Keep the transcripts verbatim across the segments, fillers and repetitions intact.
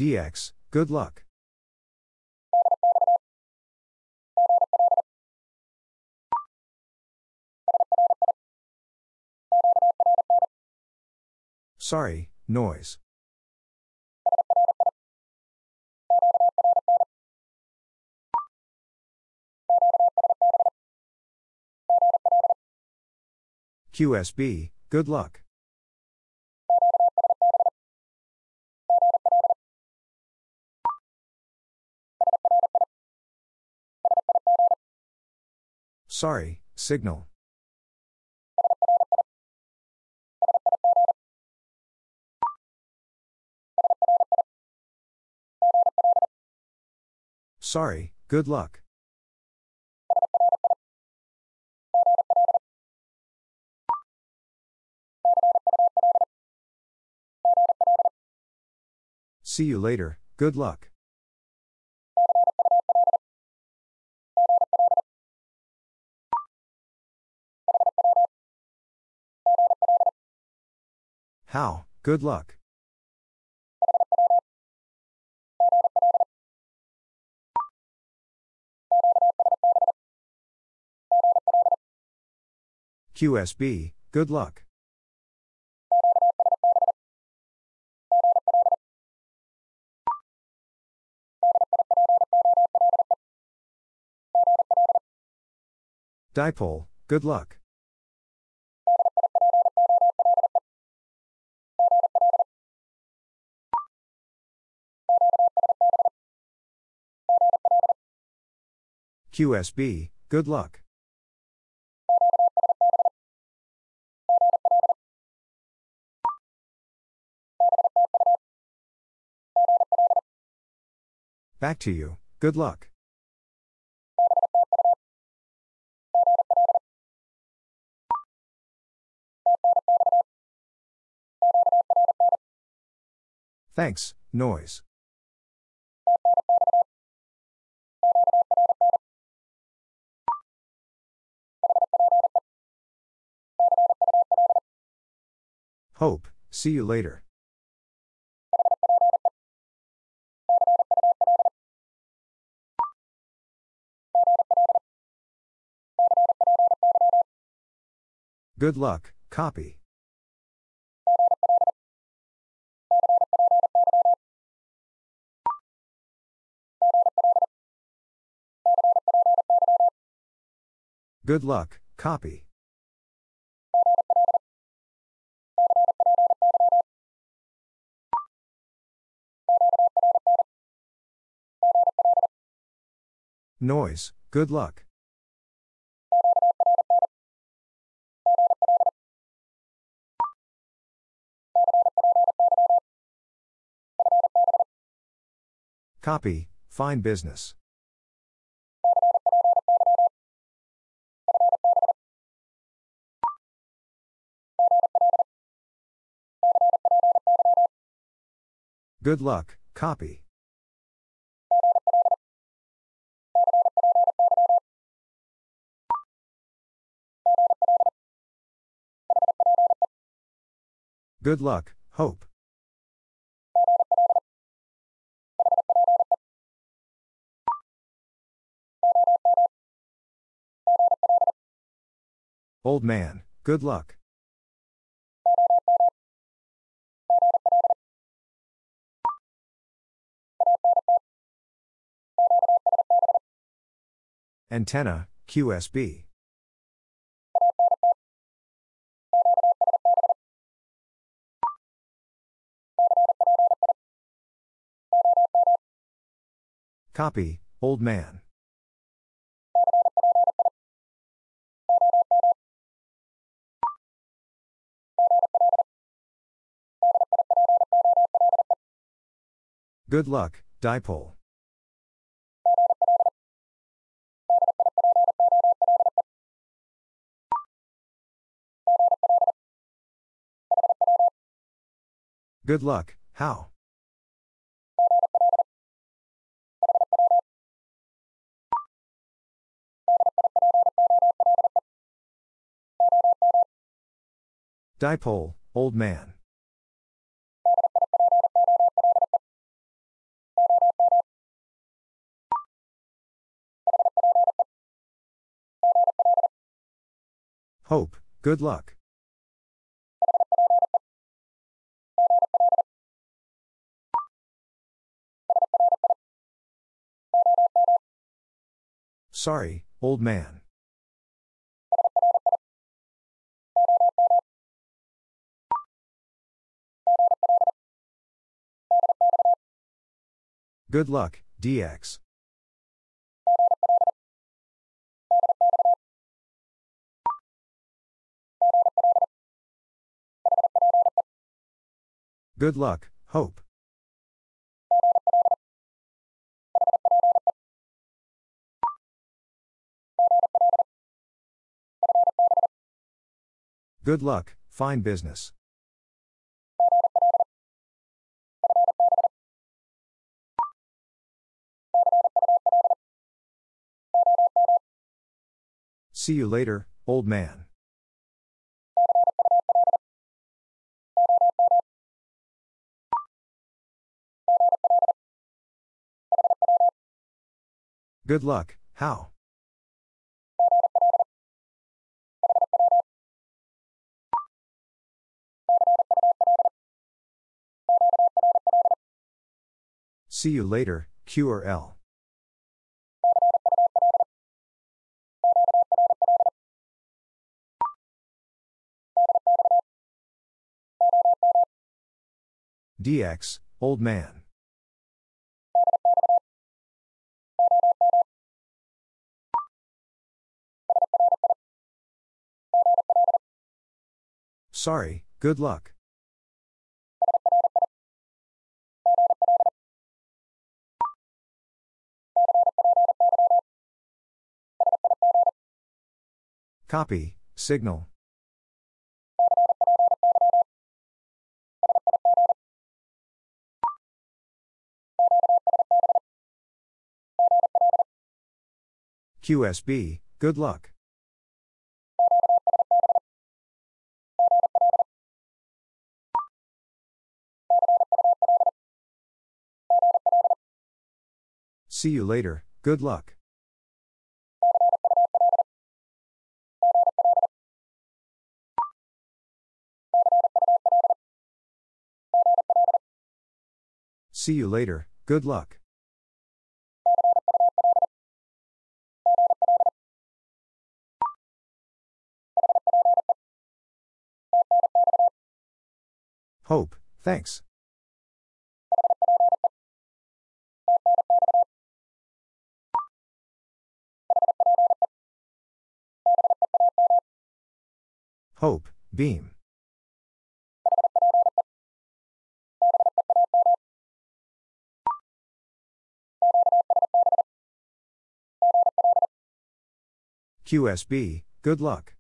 D X, good luck. Sorry, noise. Q S B, good luck. Sorry, signal. Sorry, good luck. See you later, good luck. How, good luck. Q S B, good luck. Dipole, good luck. Q S B, good luck. Back to you, good luck. Thanks, noise. Hope, see you later. Good luck, copy. Good luck, copy. Noise, good luck. Copy, fine business. Good luck, copy. Good luck, hope. Old man, good luck. Antenna, Q S B. Copy, old man. Good luck, dipole. Good luck, how? Dipole, old man. Hope, good luck. Sorry, old man. Good luck, D X. Good luck, Hope. Good luck, fine business. See you later, old man. Good luck, how? See you later, Q or L. D X, old man. Sorry, good luck. Copy, signal. Q S B, good luck. See you later, good luck. See you later, good luck. Hope, thanks. Hope, beam. Q S B, good luck.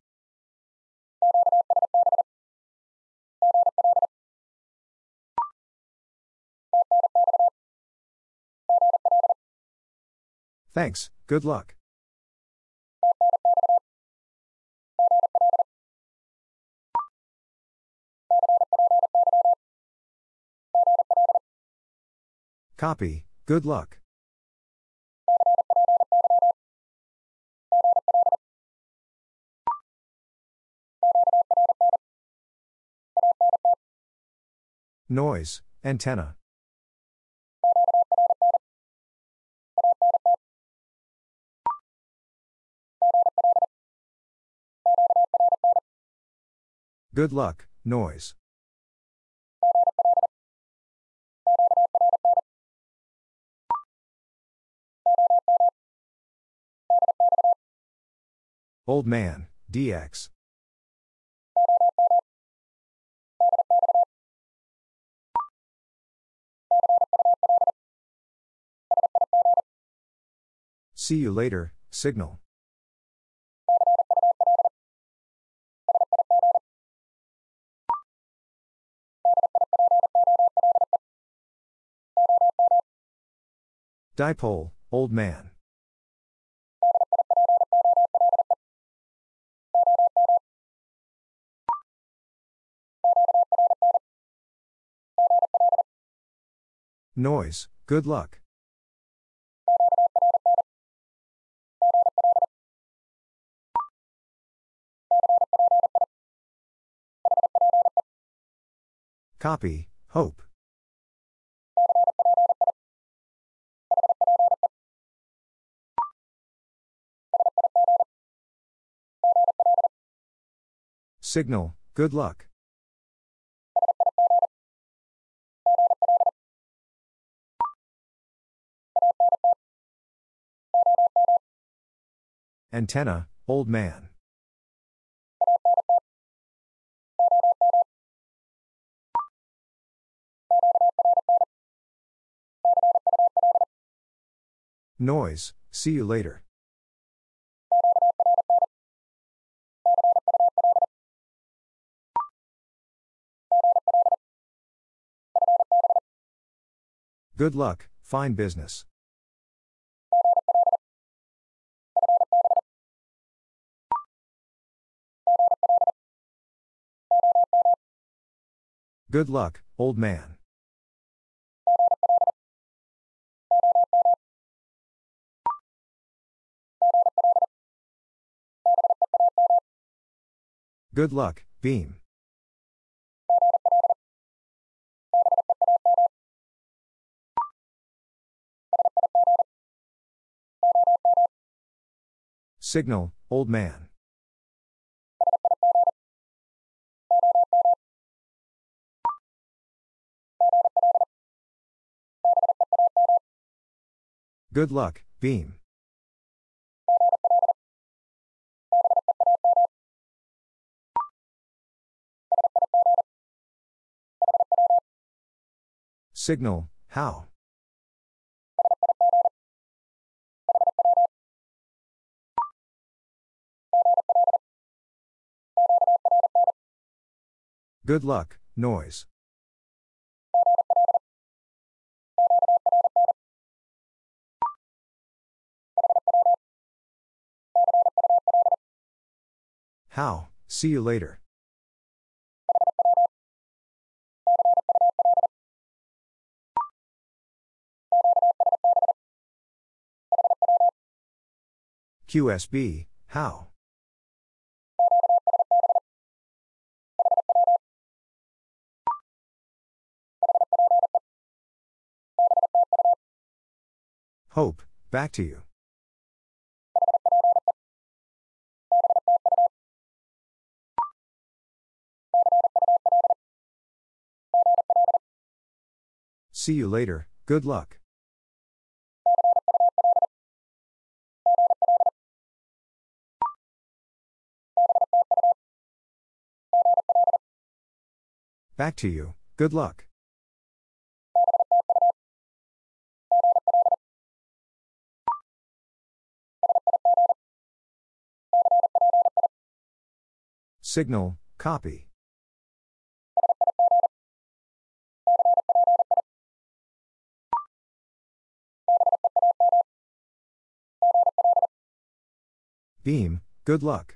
Thanks, good luck. Copy, good luck. Noise, antenna. Good luck, noise. Old man, D X. See you later, signal. Dipole, old man. Noise, good luck. Copy, hope. Signal, good luck. Antenna, old man. Noise, see you later. Good luck, fine business. Good luck, old man. Good luck, beam. Signal, old man. Good luck, beam. Signal, how? Good luck, noise. How, see you later. Q S B, how? Hope, back to you. See you later, good luck. Back to you, good luck. Signal, copy. Beam, good luck.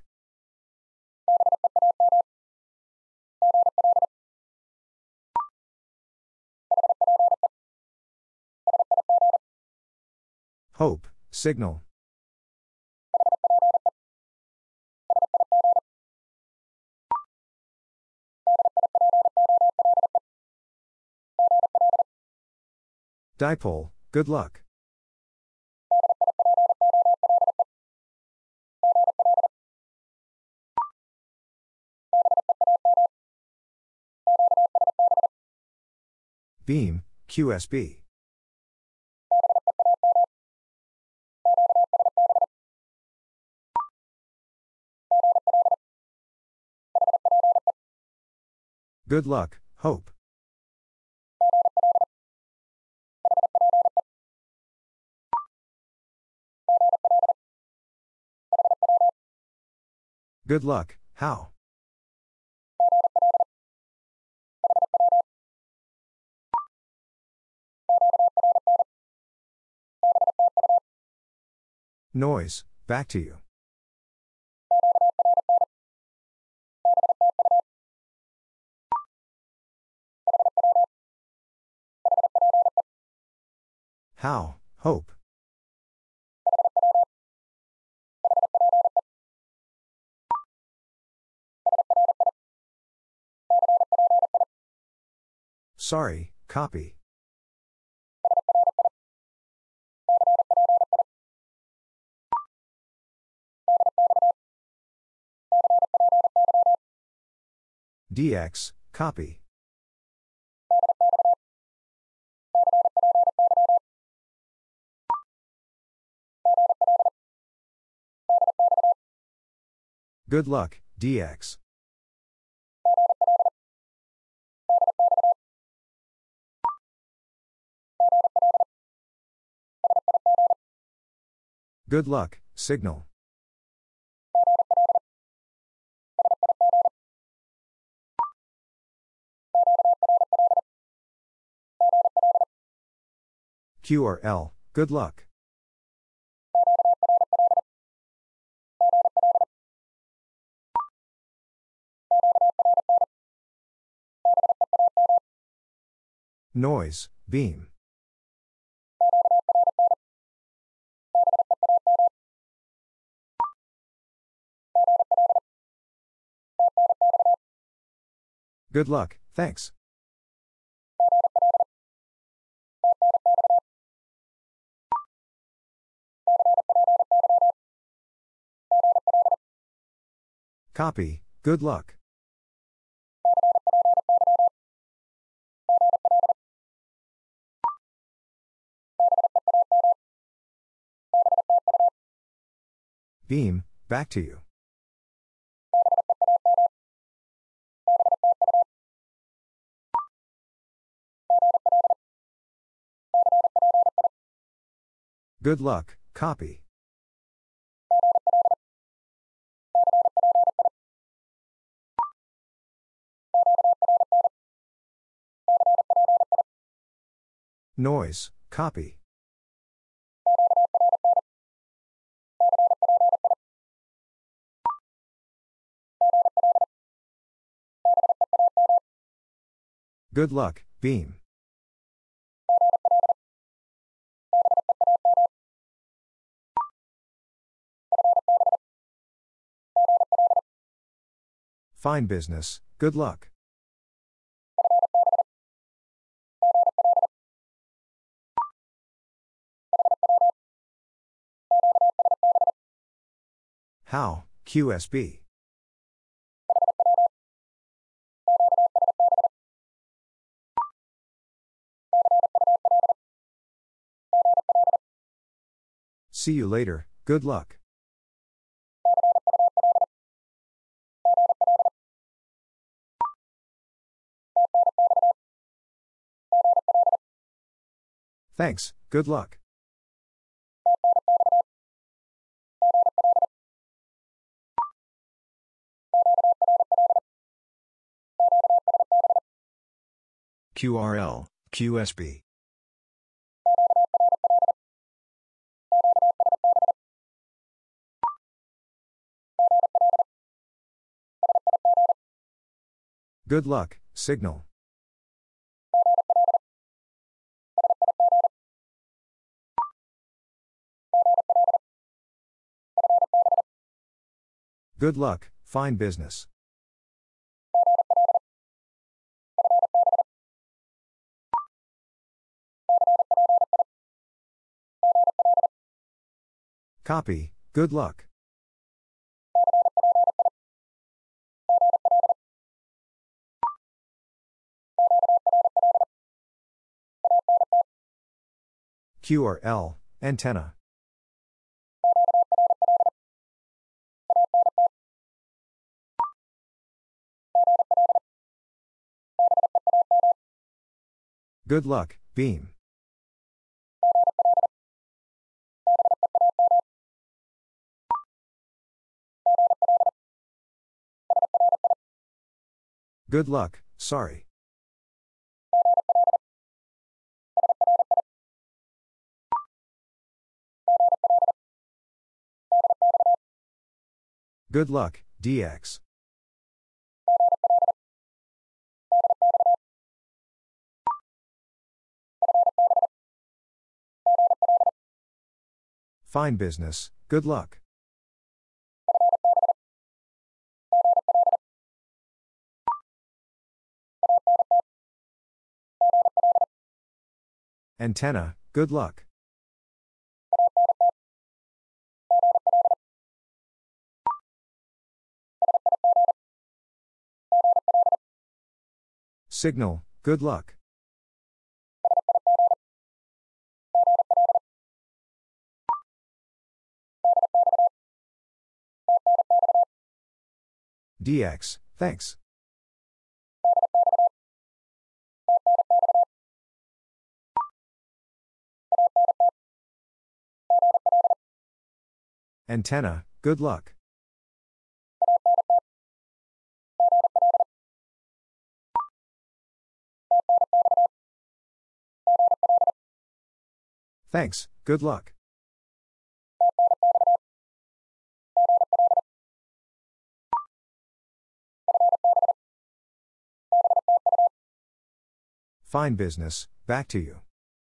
Hope, signal. Dipole, good luck. Beam, Q S B. Good luck, hope. Good luck, how? Noise, back to you. How, hope. sorry, copy. D X, copy. Good luck, D X. Good luck, signal. Q R L, good luck. Noise, beam. Good luck, thanks. Copy, good luck. Beam, back to you. Good luck, copy. Noise, copy. Good luck, beam. Fine business, good luck. How, Q S B. See you later, good luck. Thanks, good luck. Q R L, Q S B. Good luck, signal. Good luck, fine business. Copy, good luck. Q R L, antenna. Good luck, beam. Good luck, sorry. Good luck, D X. Fine business, good luck. Antenna, good luck. Signal, good luck. D X, thanks. Antenna, good luck. Thanks, good luck. Fine business, back to you.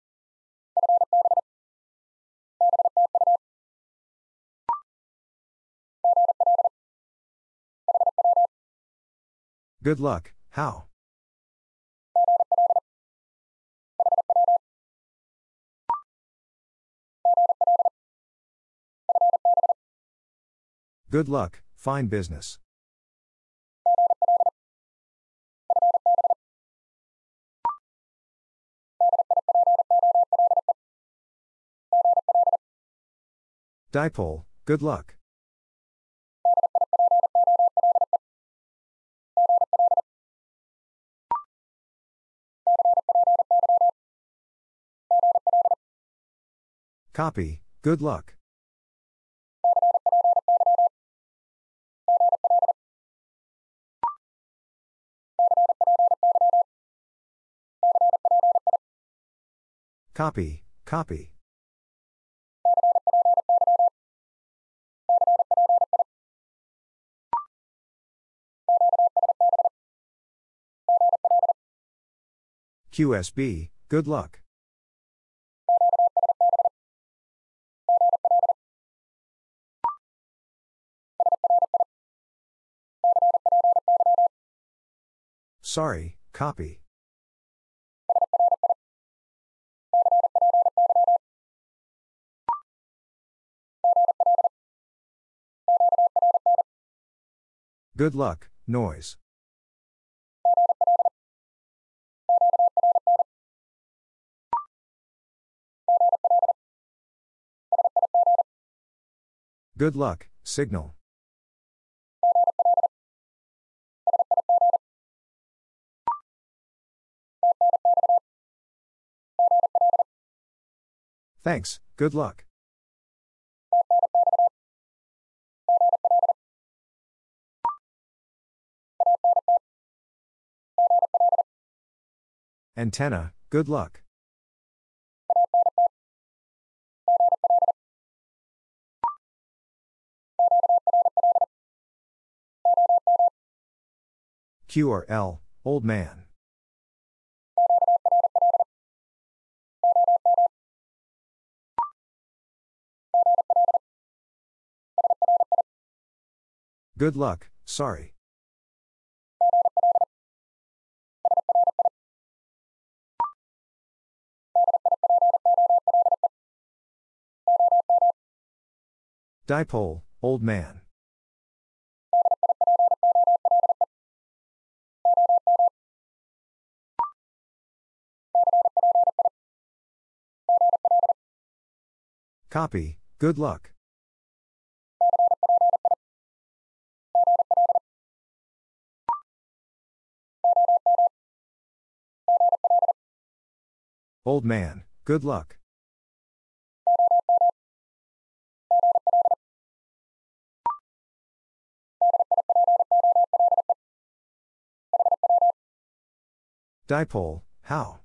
Good luck, how? Good luck, fine business. Dipole, good luck. Copy, good luck. Copy, copy. Q S B, good luck. Sorry, copy. Good luck, noise. Good luck, signal. Thanks, good luck. Antenna, good luck. Q R L, old man. Good luck, sorry. Dipole, old man. Copy, good luck. Old man, good luck. Dipole, how?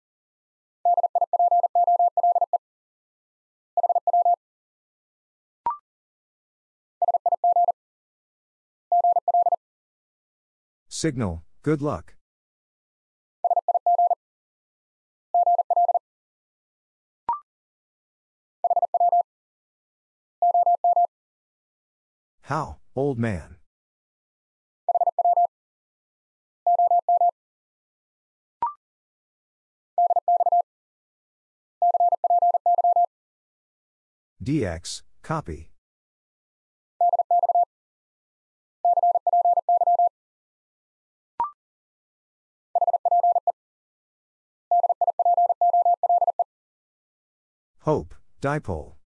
Signal, good luck. How, old man? D X, copy. Hope, dipole.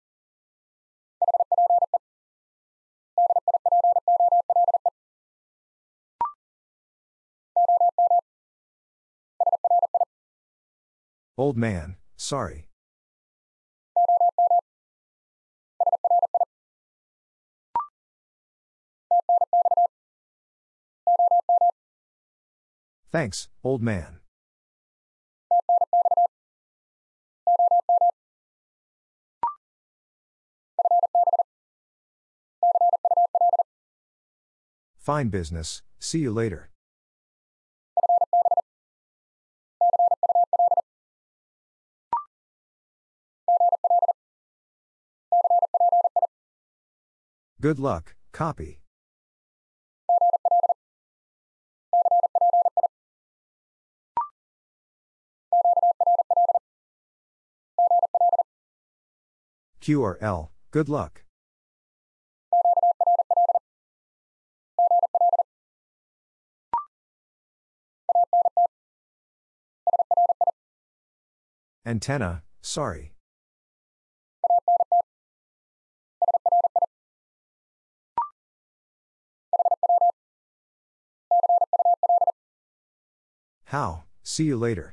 Old man, sorry. Thanks, old man. Fine business, see you later. Good luck, copy. Q R L, good luck. Antenna, sorry. How, see you later.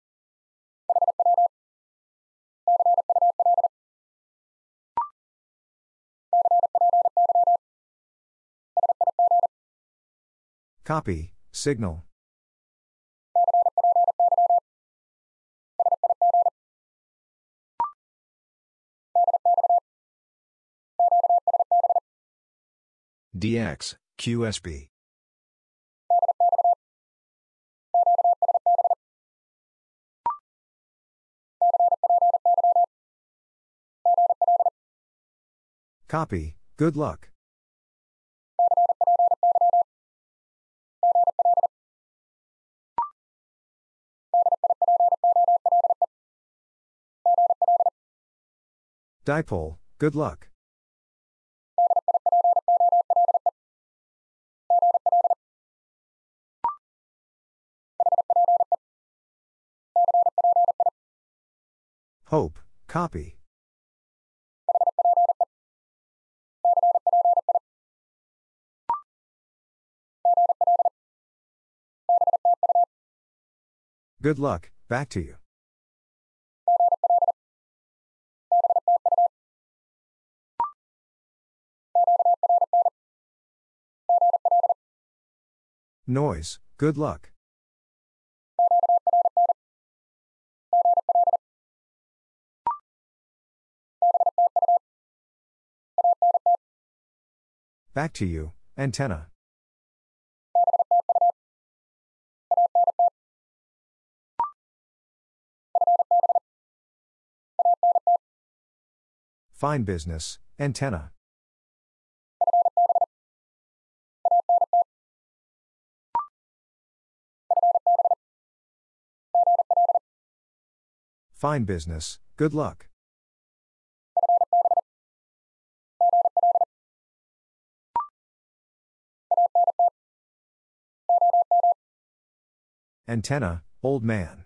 Copy, signal. D X, Q S B. Copy, good luck. Dipole, good luck. Hope, copy. Good luck, back to you. Noise, good luck. Back to you, antenna. Fine business, antenna. Fine business, good luck. Antenna, old man.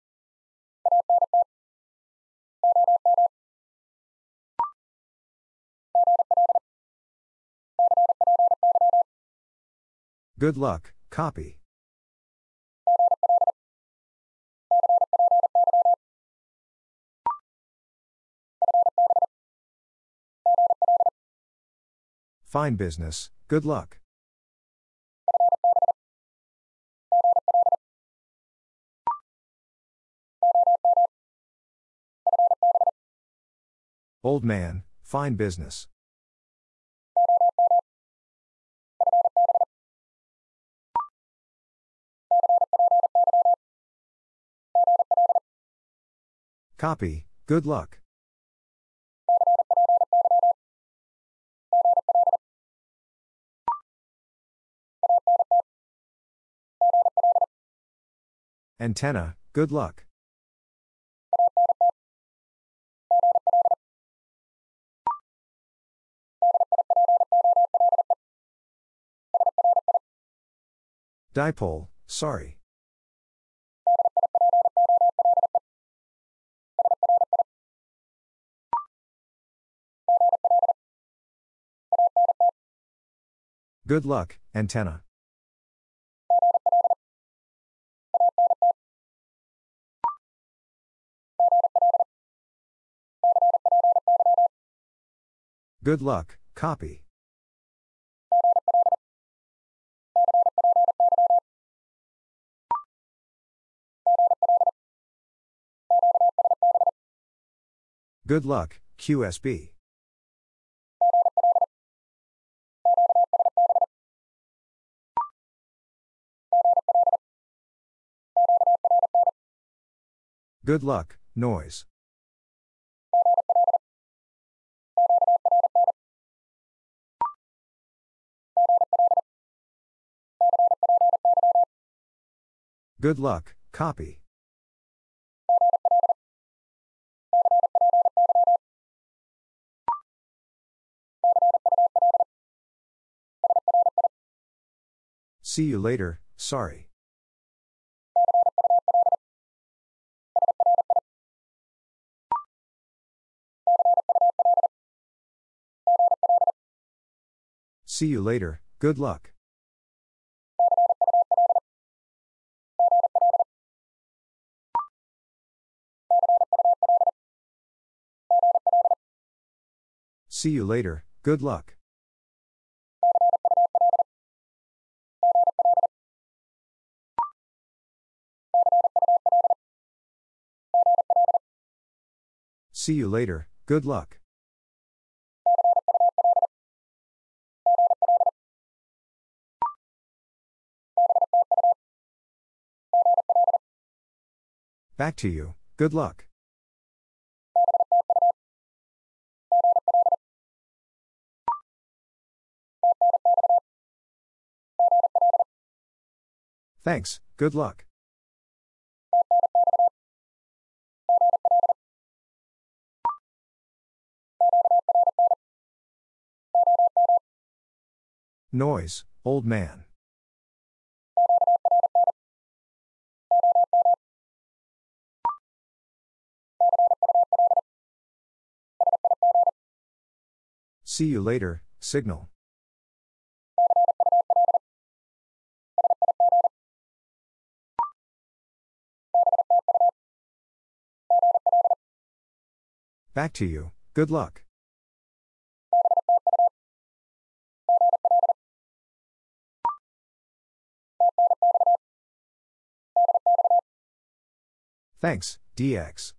Good luck, copy. Fine business, good luck. Old man, fine business. Copy, good luck. Antenna, good luck. Dipole, sorry. Good luck, antenna. Good luck, copy. Good luck, Q S B. Good luck, noise. Good luck, copy. See you later, sorry. See you later, good luck. See you later, good luck. See you later, good luck. Back to you, good luck. Thanks, good luck. Noise, old man. See you later, signal. Back to you, good luck. Thanks, D X.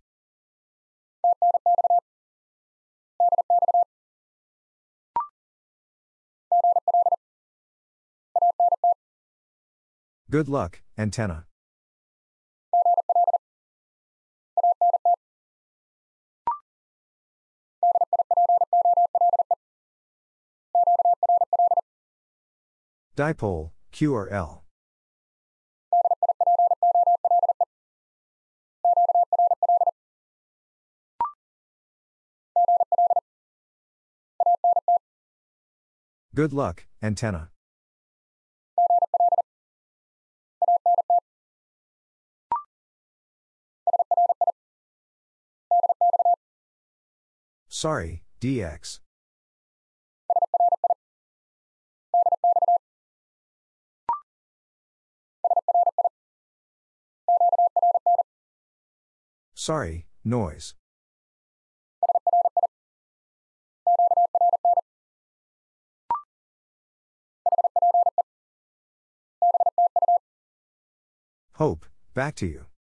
Good luck, antenna. Dipole, Q or L. Good luck, antenna. Sorry, D X. Sorry, noise. Hope, back to you.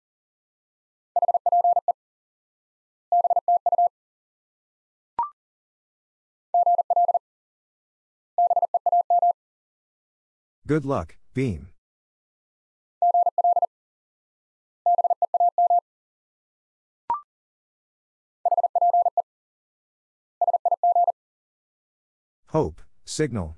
Good luck, beam. Hope, signal.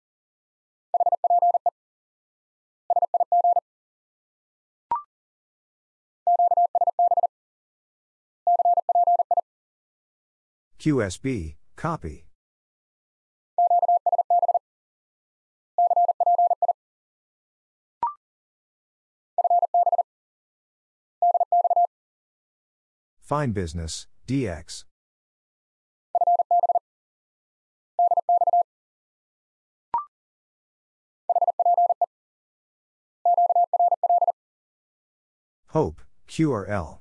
Q S B, copy. Fine business, D X. Hope, Q R L.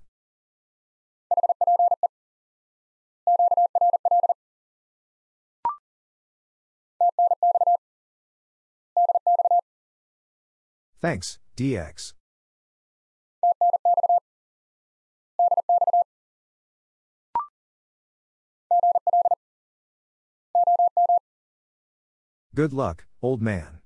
Thanks, D X. Good luck, old man.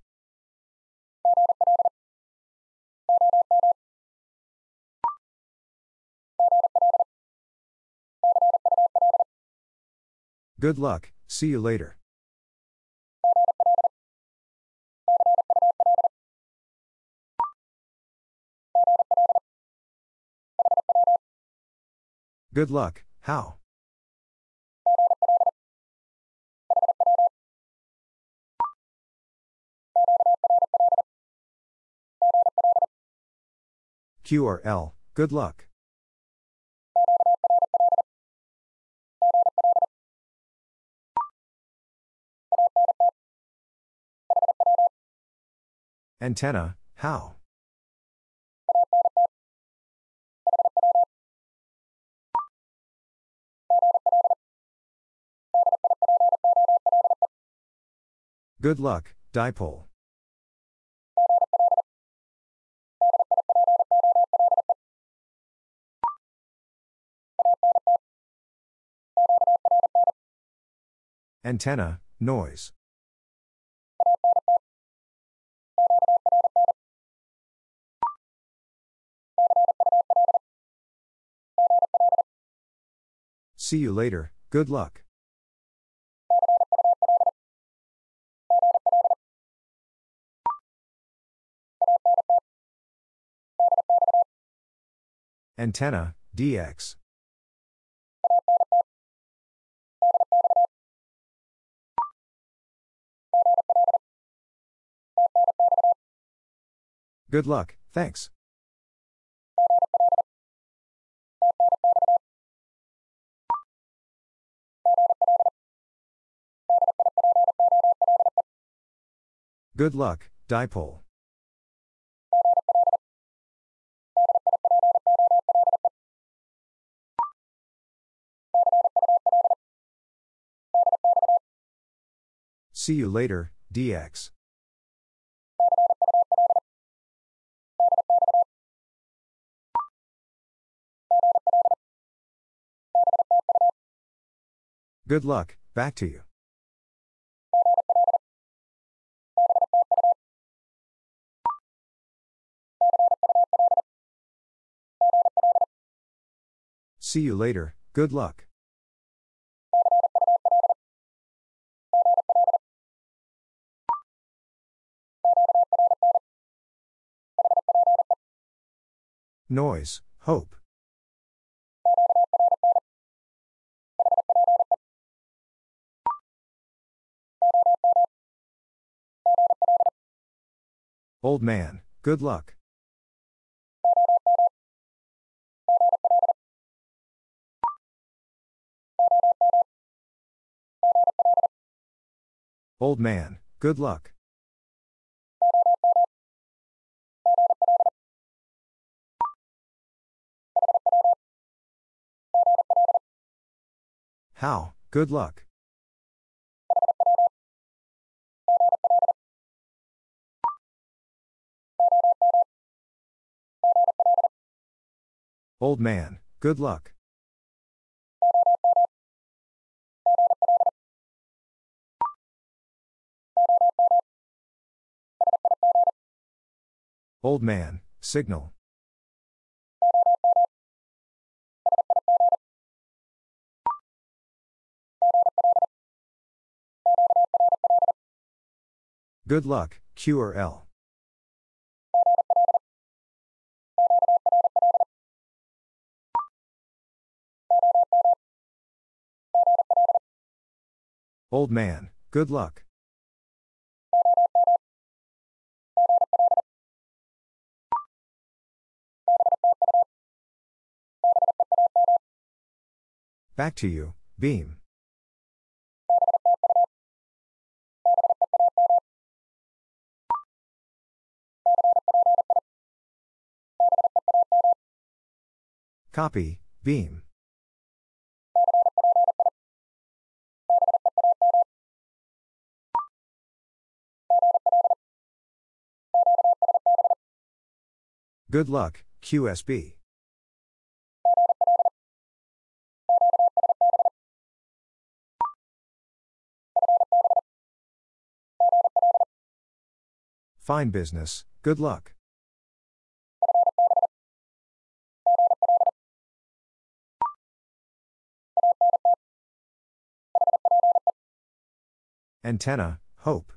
Good luck, see you later. Good luck, how? Q R L, good luck. Antenna, how? Good luck, dipole. Antenna, noise. See you later, good luck. Antenna, D X. Good luck, thanks. Good luck, dipole. See you later, D X. Good luck, back to you. See you later, good luck. Noise, hope. Old man, good luck. Old man, good luck. How, good luck. Old man, good luck. Old man, signal. Good luck, Q R L. Old man, good luck. Back to you, beam. Copy, beam. Good luck, Q S B. Fine business, good luck. Antenna, hope.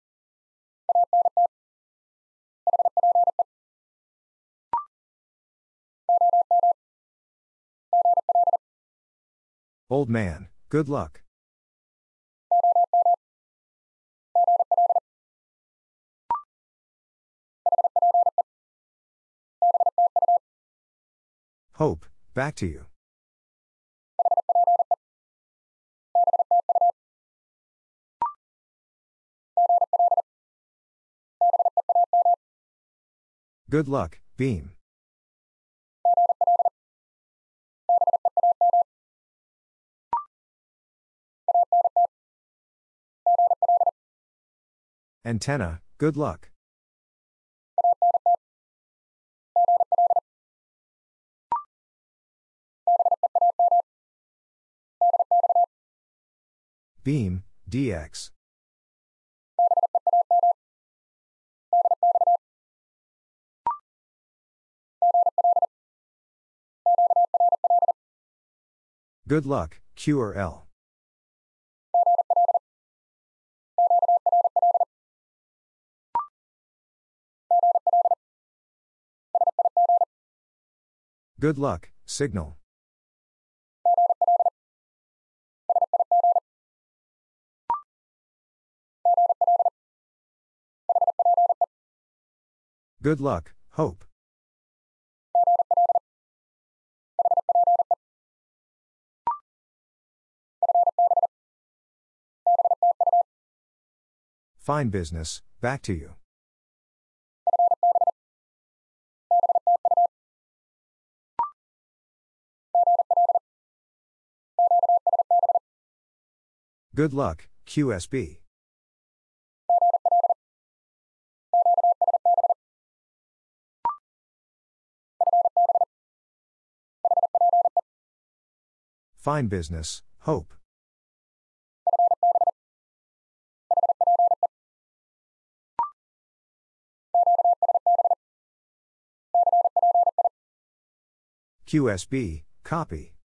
Old man, good luck. Hope, back to you. Good luck, beam. Antenna, good luck. Beam, D X. Good luck, Q or L. Good luck, signal. Good luck, hope. Fine business, back to you. Good luck, Q S B. Fine business, hope. Q S B, copy.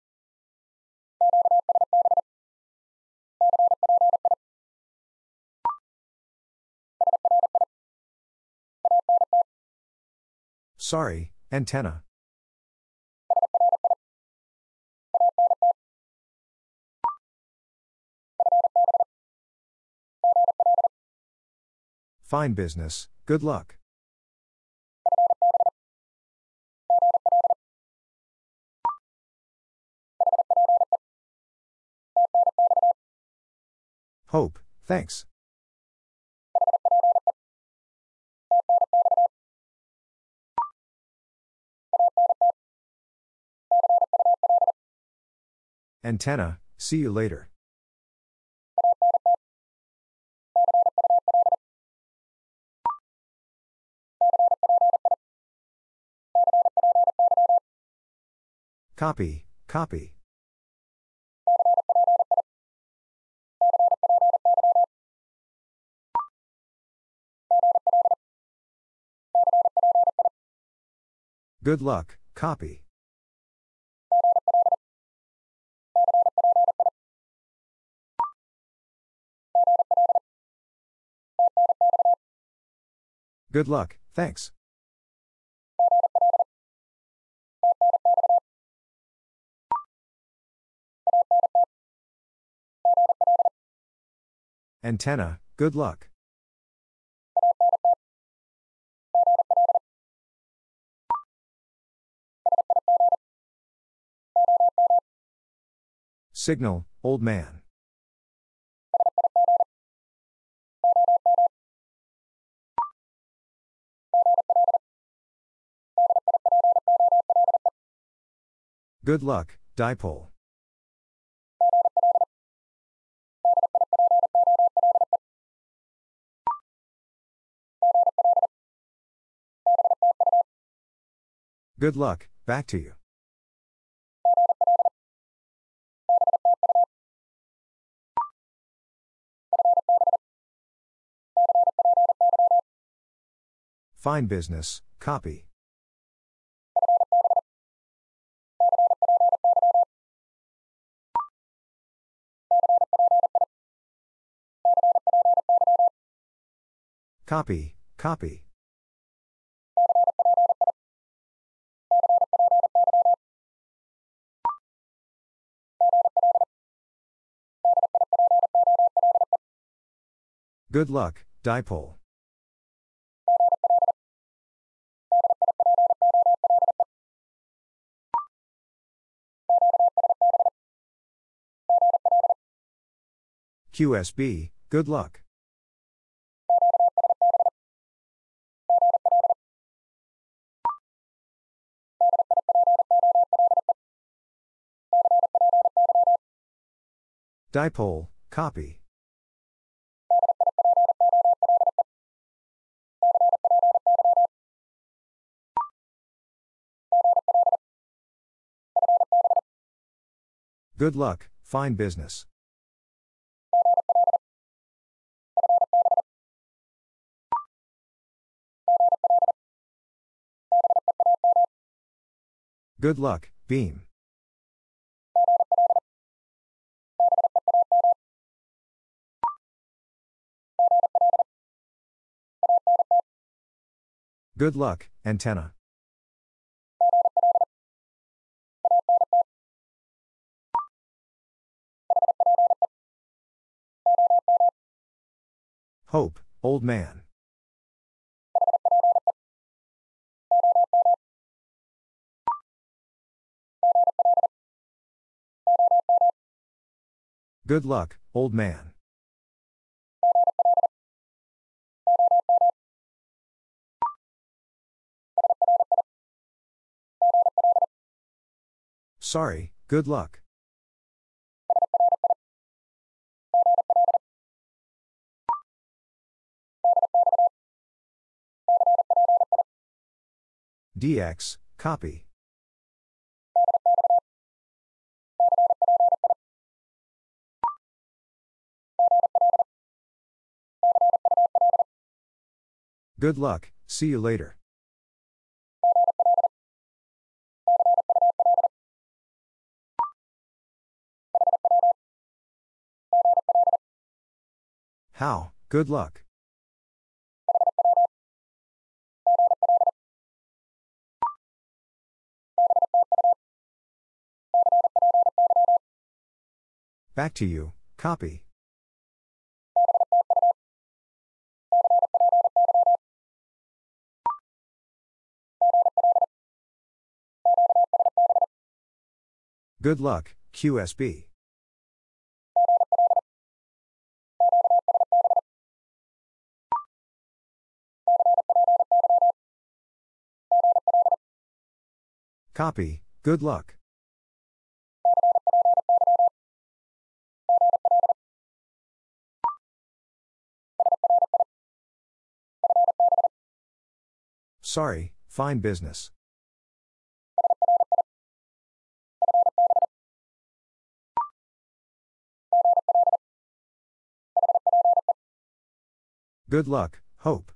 Sorry, antenna. Fine business, good luck. Hope, thanks. Antenna, see you later. Copy, copy. Good luck, copy. Good luck, thanks. Antenna, good luck. Signal, old man. Good luck, dipole. Good luck, back to you. Fine business, copy. Copy, copy. Good luck, dipole. Q S B, good luck. Dipole, copy. Good luck, fine business. Good luck, beam. Good luck, antenna. Hope, old man. Good luck, old man. Sorry, good luck. D X, copy. Good luck, see you later. How, good luck. Back to you, copy. Good luck, Q S B. Copy, good luck. Sorry, fine business. Good luck, hope.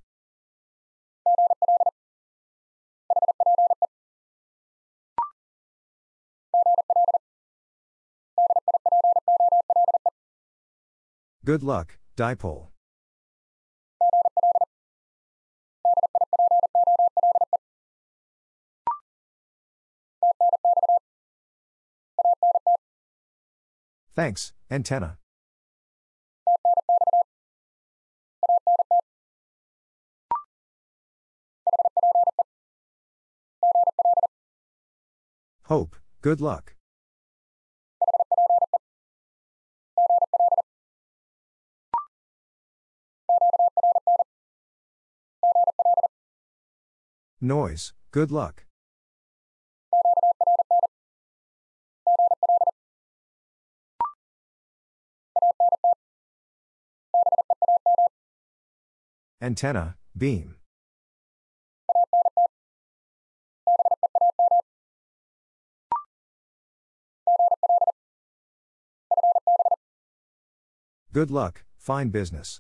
Good luck, dipole. Thanks, antenna. Hope, good luck. Noise, good luck. Antenna, beam. Good luck, fine business.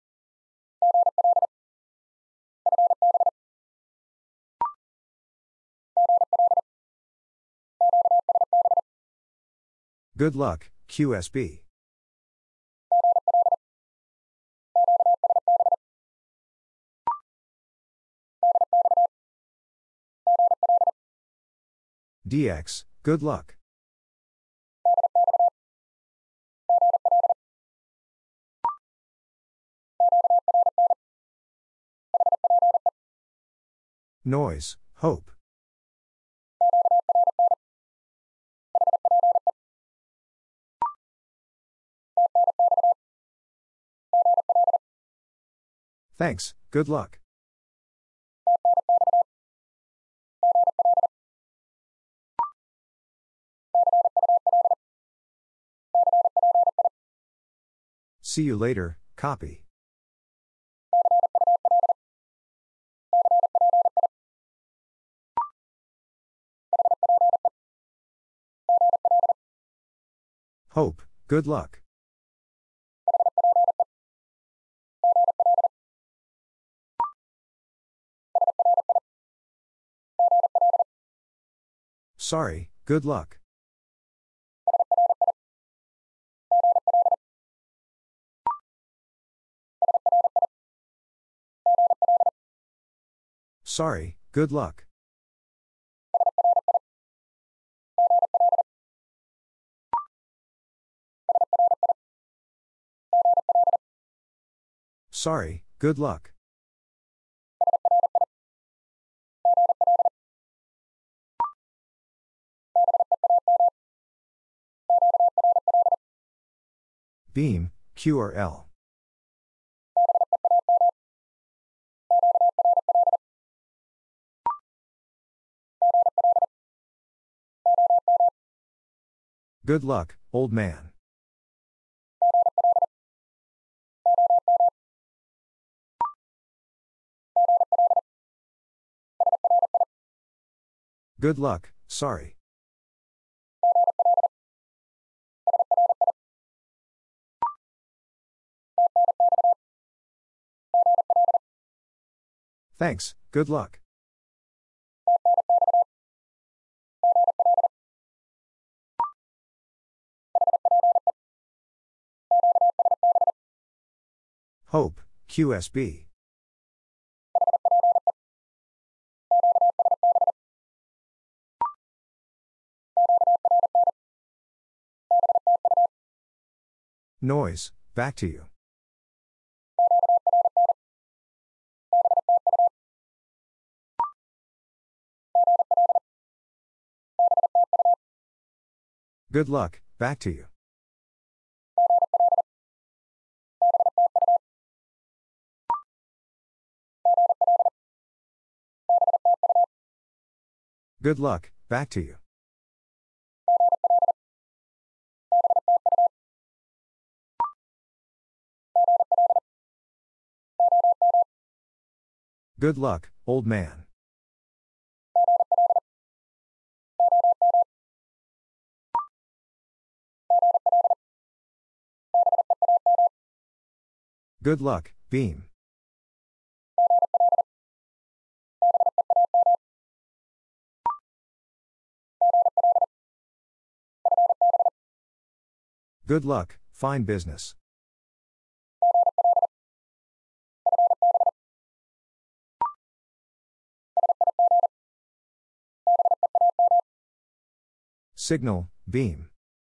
Good luck, Q S B. D X, good luck. Noise, hope. Thanks, good luck. See you later, copy. Hope, good luck. Sorry, good luck. Sorry, good luck. Sorry, good luck. Beam, Q or L. Good luck, old man. Good luck, sorry. Thanks, good luck. Hope, Q S B. Noise, back to you. Good luck, back to you. Good luck, back to you. Good luck, old man. Good luck, beam. Good luck, fine business. Signal, beam.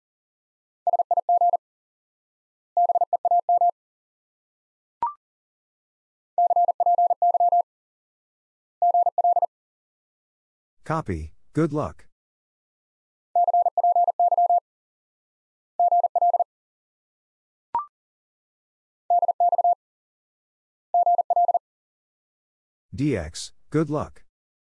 Copy, good luck. D X, good luck.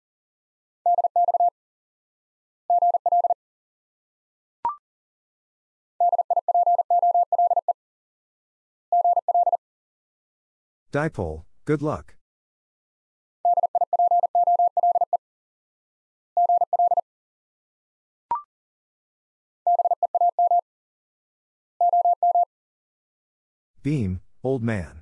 Dipole, good luck. Beam, old man.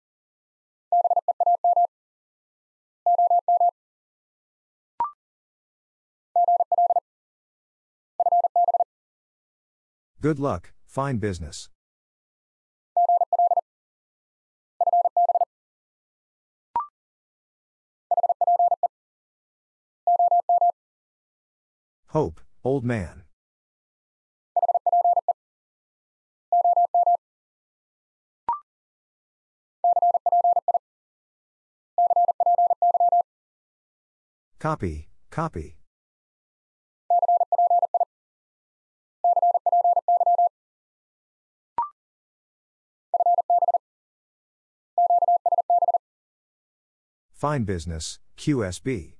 Good luck, fine business. Hope, old man. Copy, copy. Fine business, Q S B.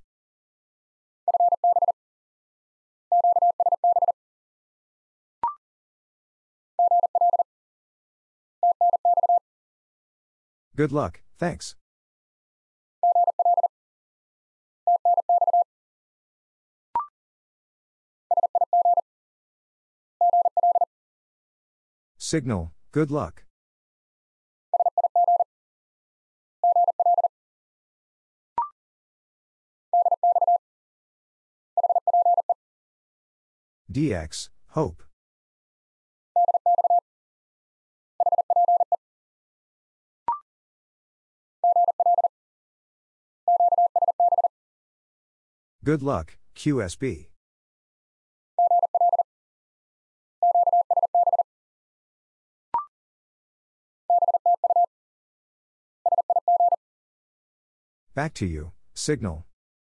Good luck, thanks. Signal, good luck. D X, hope. Good luck, Q S B. Back to you, signal.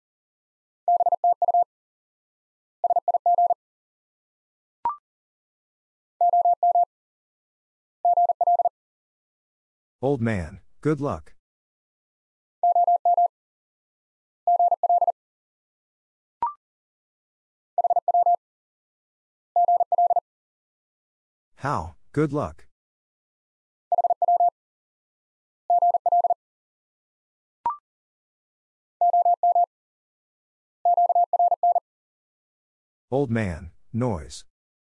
Old man, good luck. How, good luck. Old man, noise.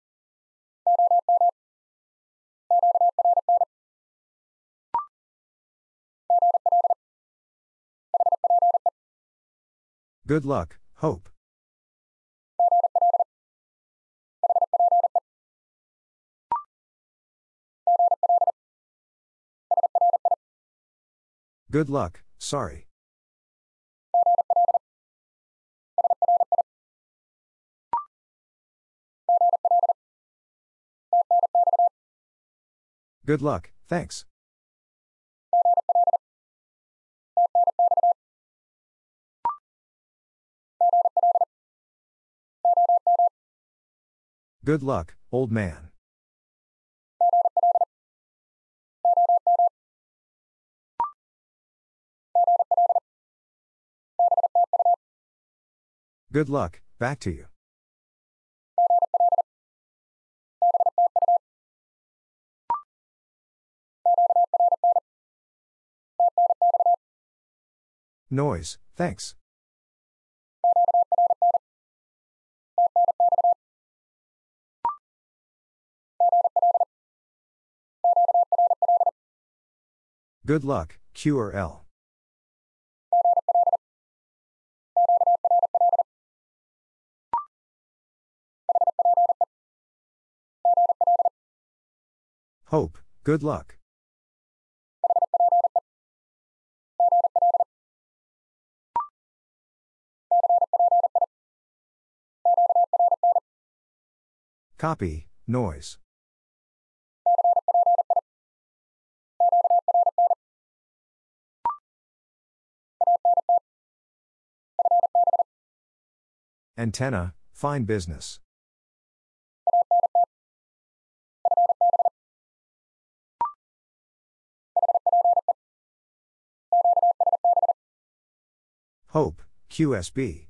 Good luck, hope. Good luck, sorry. Good luck, thanks. Good luck, old man. Good luck, back to you. Noise, thanks. Good luck, Q or L. Hope, good luck. Copy, noise. Antenna, fine business. Hope, Q S B.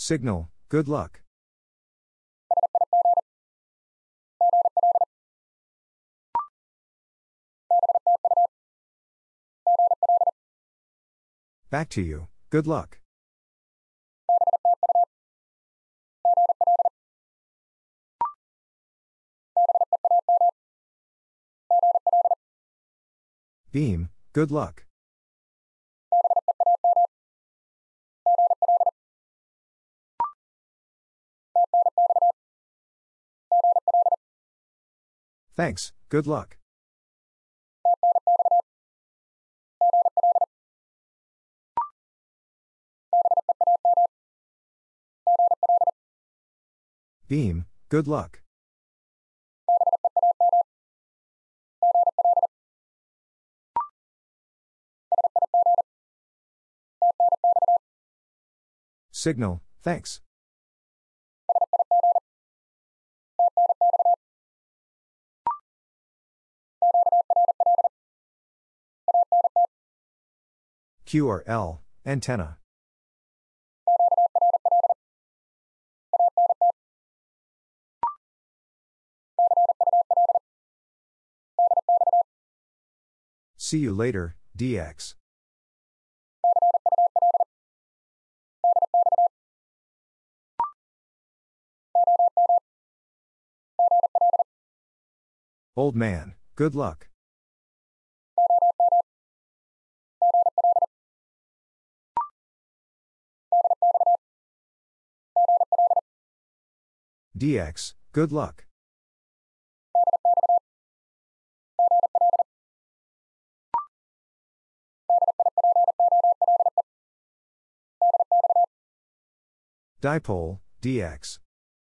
Signal, good luck. Back to you, good luck. Beam, good luck. Thanks, good luck. Beam, good luck. Signal, thanks. Q R L, antenna. See you later, D X. Old man, good luck. D X, good luck. Dipole, D X.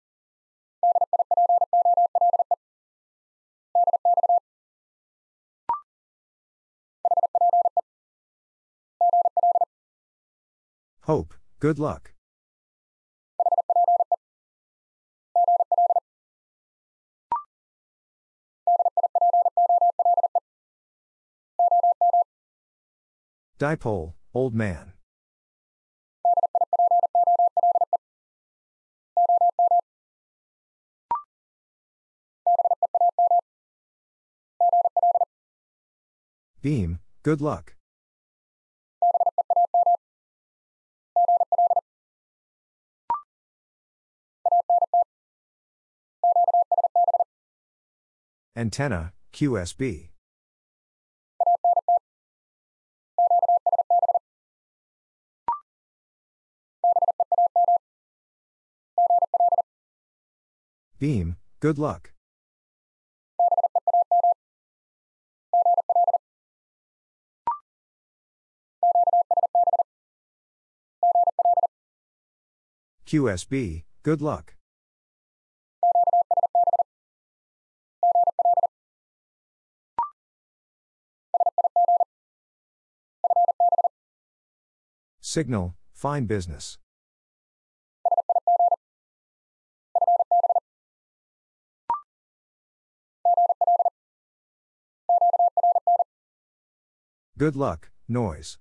Hope, good luck. Dipole, old man. Beam, good luck. Antenna, Q S B. Beam, good luck. Q S B, good luck. Signal, fine business. Good luck, noise.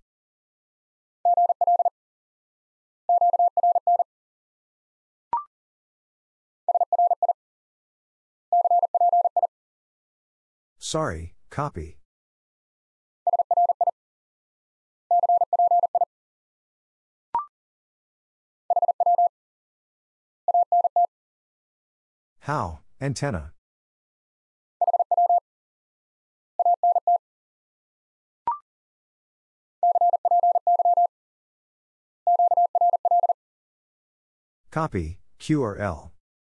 Sorry, copy. How, antenna. Copy, Q R L.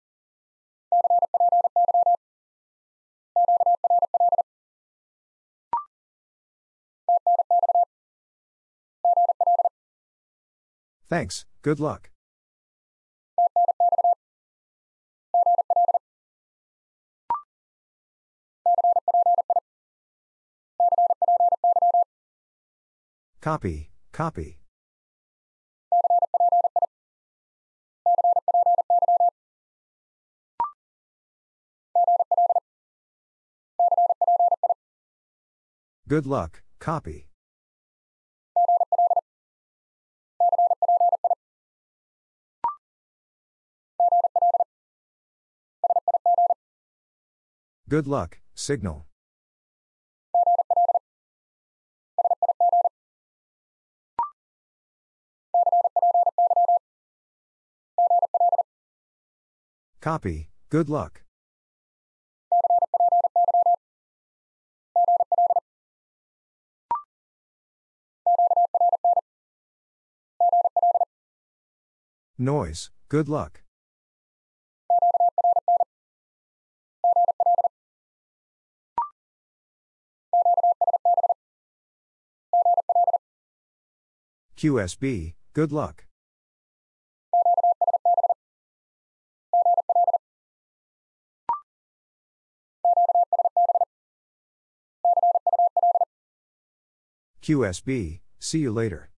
Thanks, good luck. Copy, copy. Good luck, copy. Good luck, signal. Copy, good luck. Noise, good luck. Q S B, good luck. Q S B, see you later.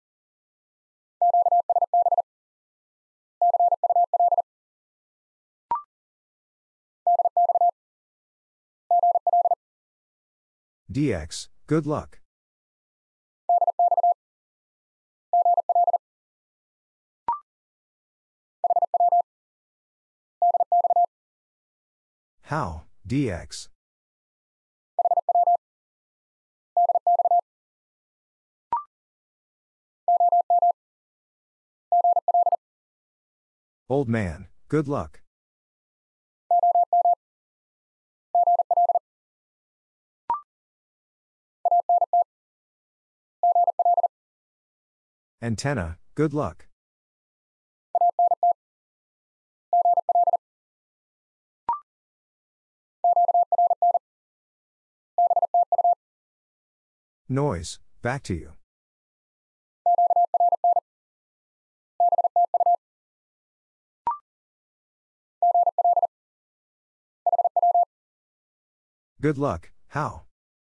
D X, good luck. How, D X. Old man, good luck. Antenna, good luck. Noise, back to you. Good luck, how?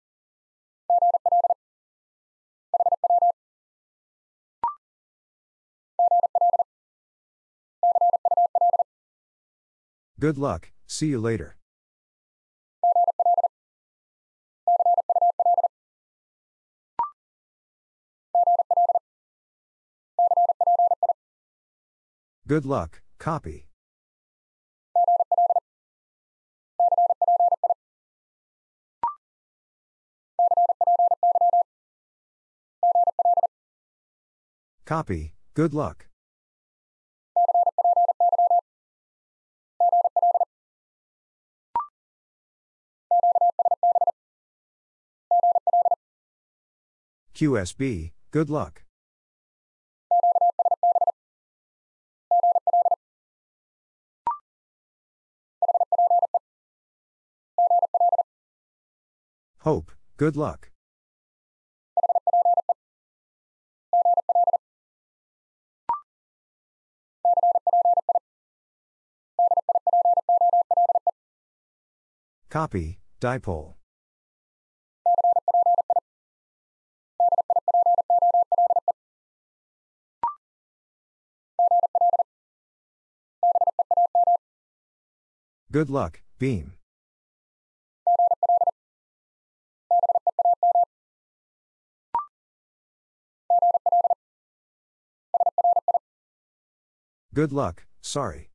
Good luck, see you later. Good luck, copy. Copy, good luck. Q S B, good luck. Hope, good luck. Copy, dipole. Good luck, beam. Good luck, sorry.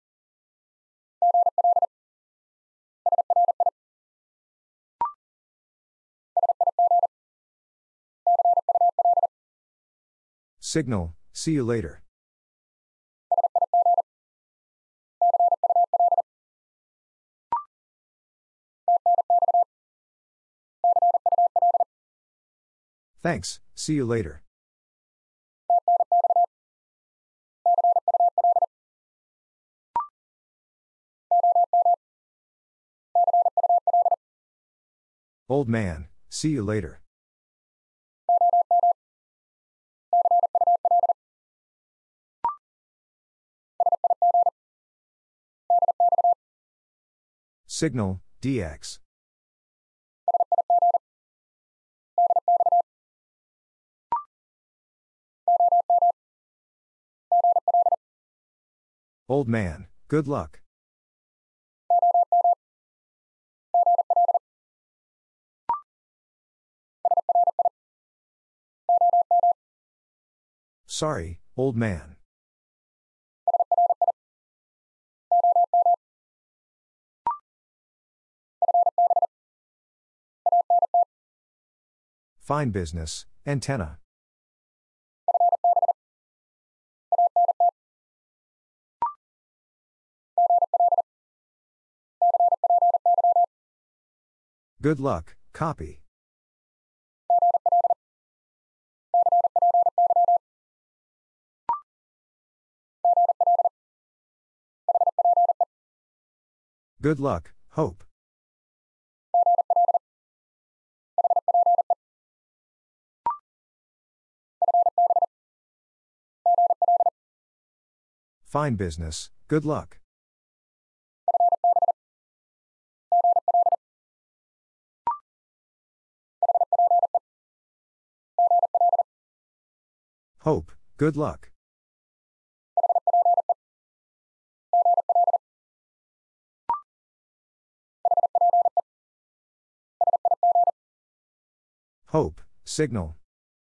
Signal, see you later. Thanks, see you later. Old man, see you later. Signal, D X. Old man, good luck. Sorry, old man. Fine business, antenna. Good luck, copy. Good luck, hope. Fine business, good luck. Hope, good luck. Hope, signal.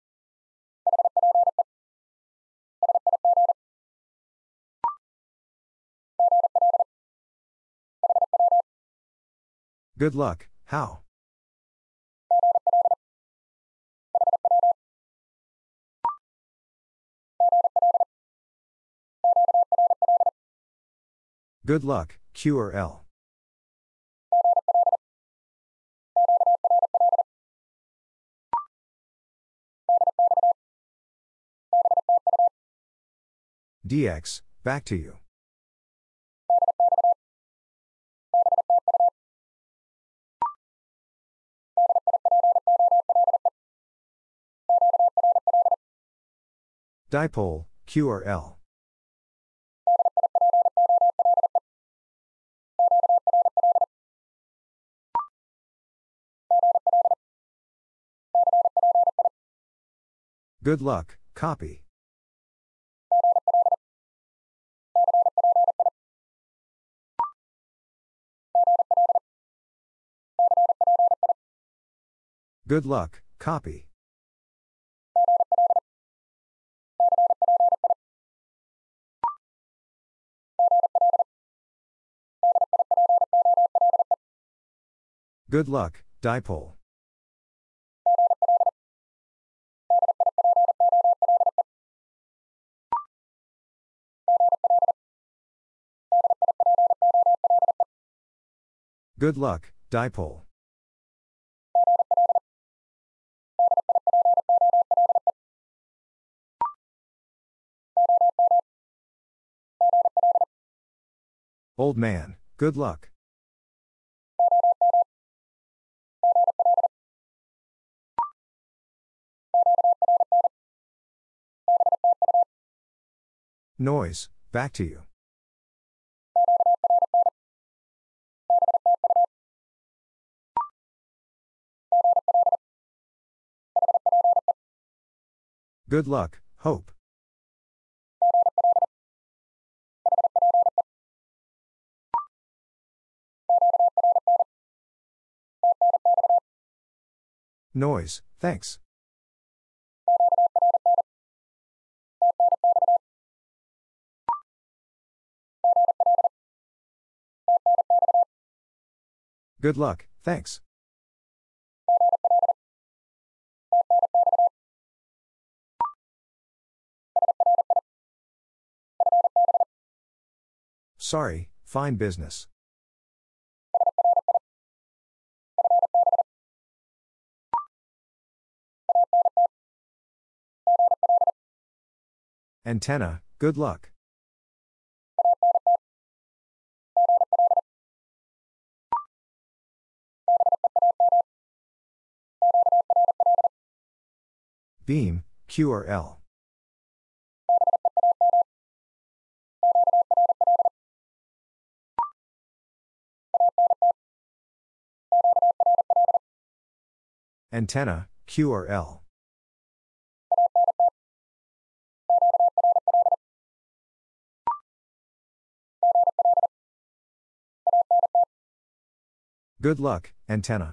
Good luck, how? Good luck, Q or L. D X, back to you. Dipole, Q or L. Good luck, copy. Good luck, copy. Good luck, dipole. Good luck, dipole. Old man, good luck. Noise, back to you. Good luck, hope. Noise, thanks. Good luck, thanks. Sorry, fine business. Antenna, good luck. Beam, Q or L. Antenna, Q or L. Good luck, antenna.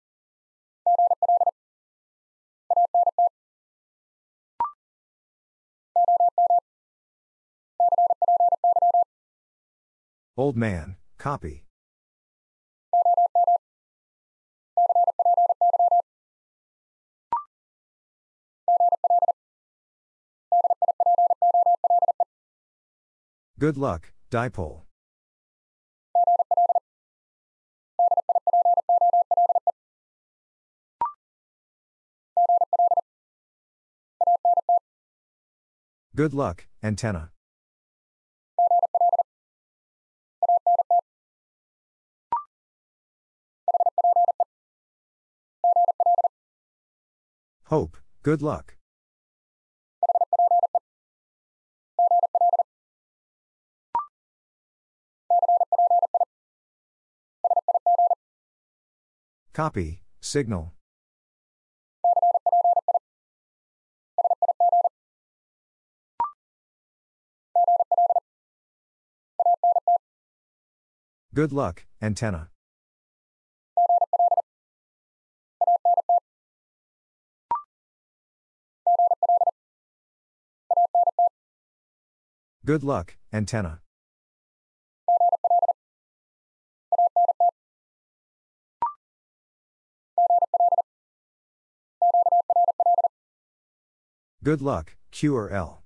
Old man, copy. Good luck, dipole. Good luck, antenna. Hope, good luck. Copy, signal. Good luck, antenna. Good luck, antenna. Good luck, Q or L.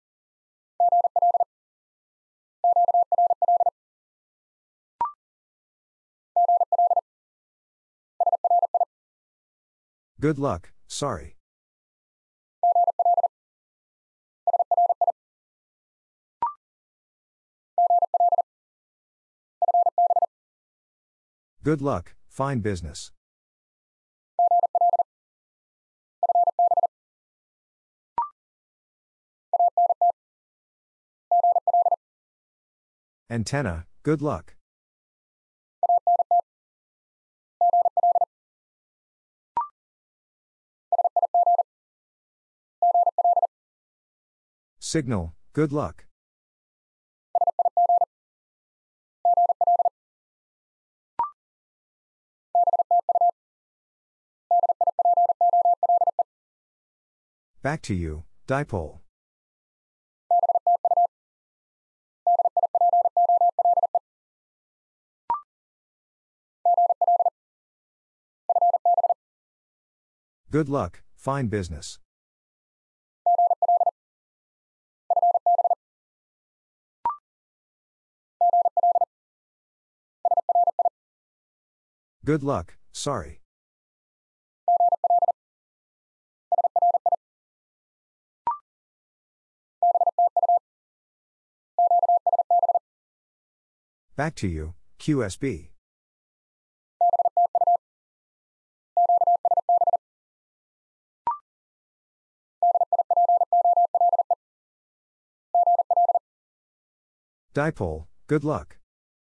Good luck, sorry. Good luck, fine business. Antenna, good luck. Signal, good luck. Back to you, dipole. Good luck, fine business. Good luck, sorry. Back to you, Q S B. Dipole, good luck.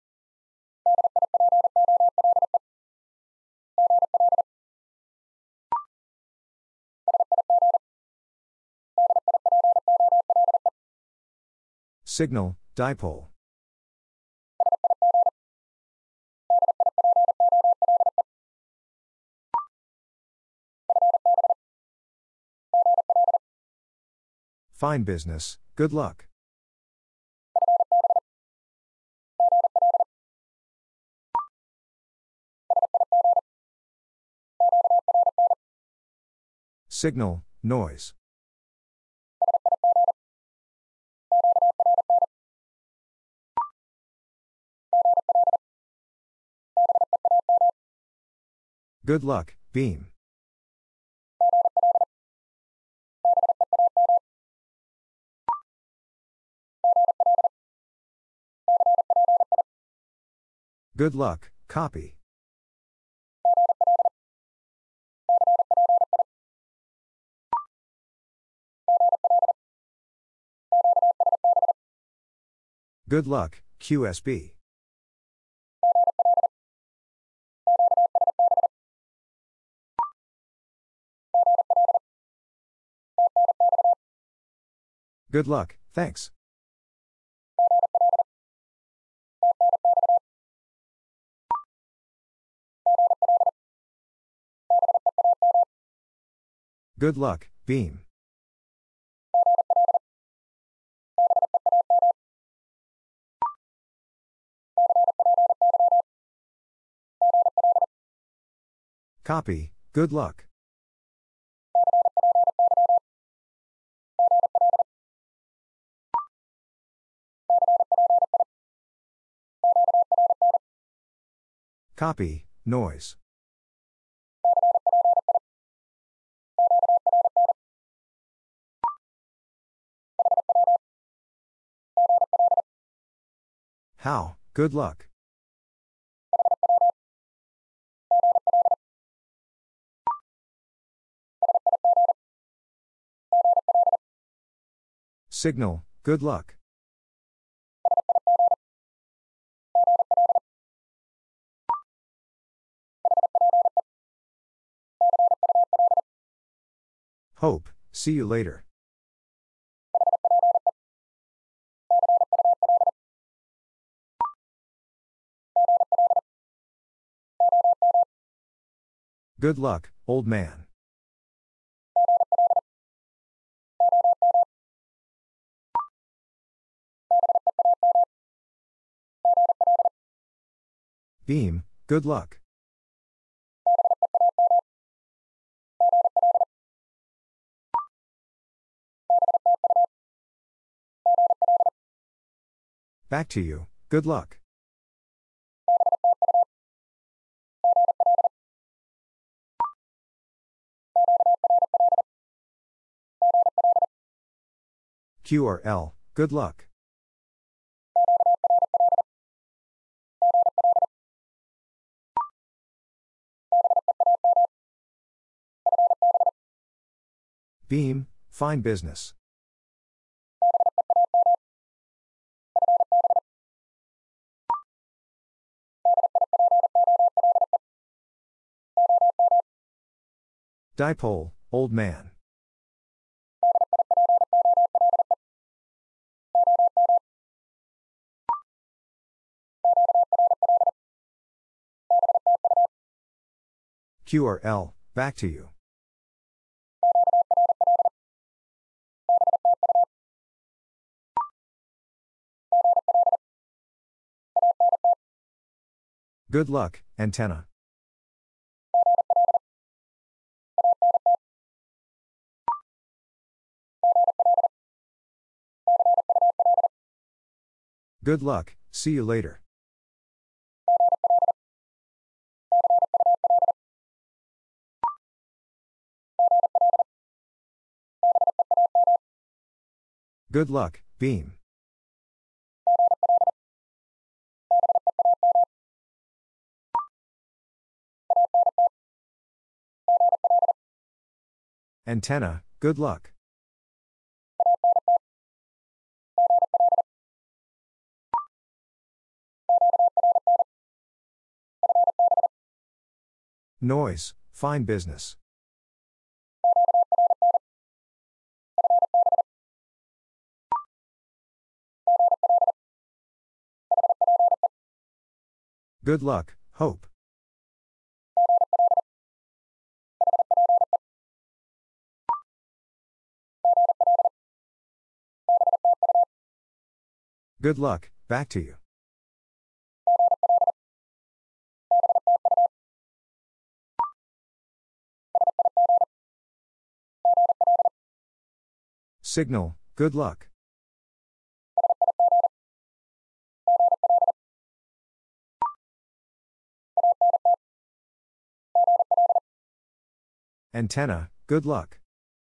Signal, dipole. Fine business, good luck. Signal, noise. Good luck, beam. Good luck, copy. Good luck, Q S B. Good luck, thanks. Good luck, beam. Copy, good luck. Copy, noise. How, good luck. Signal, good luck. Hope, see you later. Good luck, old man. Beam, good luck. Back to you, good luck. Q R L, good luck. Beam, fine business. Dipole, old man. Q R L, back to you. Good luck, antenna. Good luck, see you later. Good luck, beam. Antenna, good luck. Noise, fine business. Good luck, hope. Good luck, back to you. Signal, good luck. Antenna, good luck.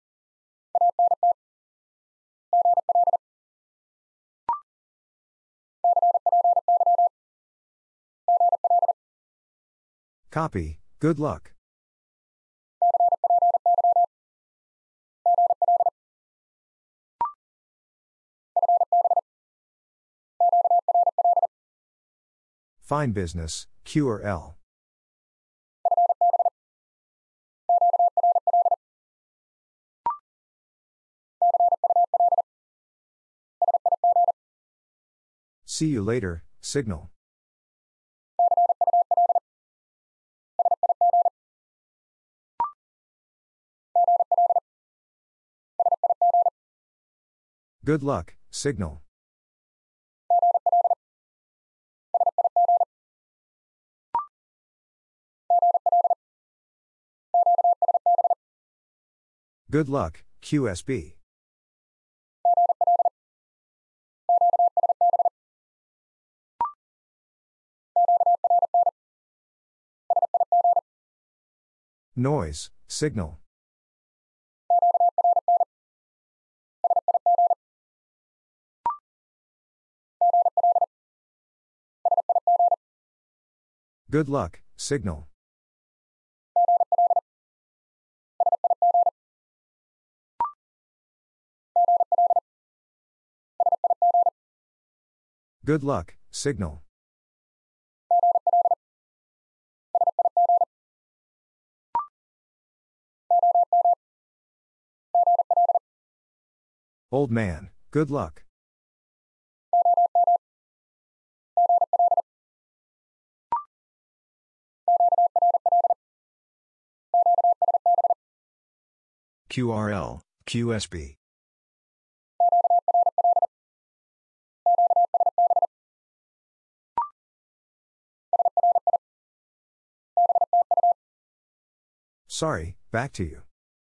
Copy, good luck. Fine business, Q R L. See you later, signal. Good luck, signal. Good luck, Q S B. Noise, signal. Good luck, signal. Good luck, signal. Old man, good luck. Q R L, Q S B. Sorry, back to you.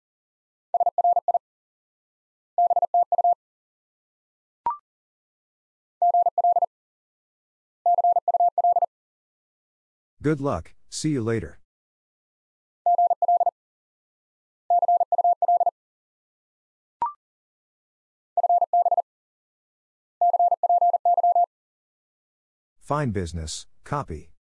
Good luck, see you later. Fine business, copy.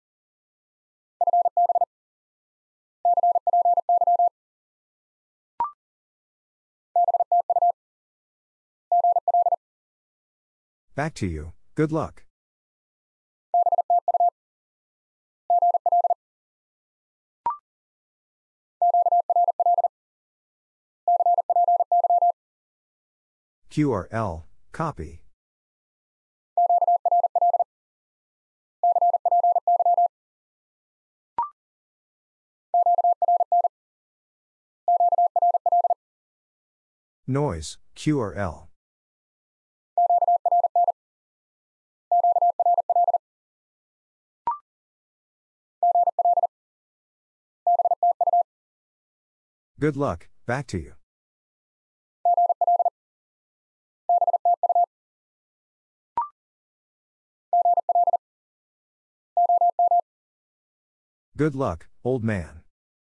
Back to you, good luck. Q R L, copy. Noise, Q R L. Good luck, back to you. Good luck, old man.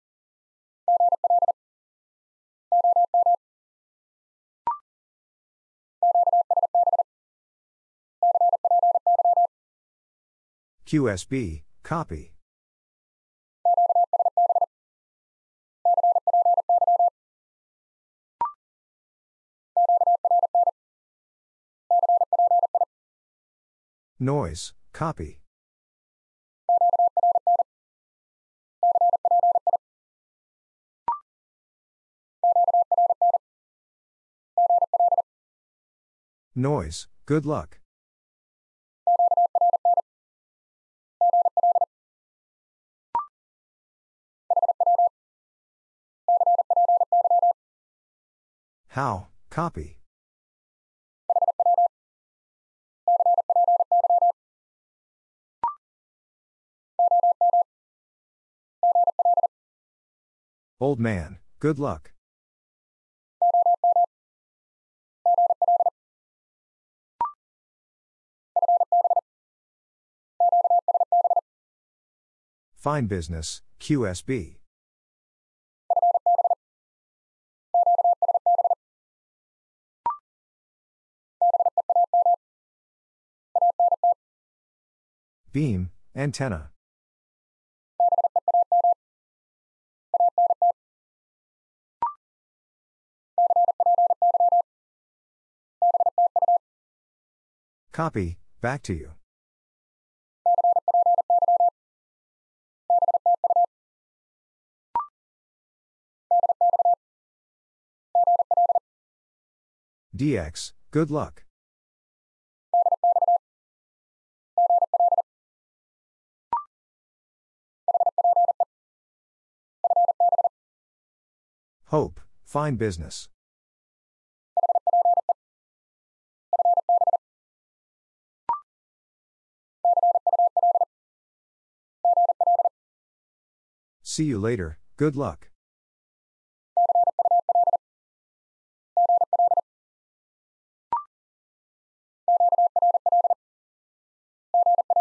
Q S B, copy. Noise, copy. Noise, good luck. How, copy. Old man, good luck. Fine business, Q S B. Beam, antenna. Copy, back to you. D X, good luck. Hope, fine business. See you later, good luck.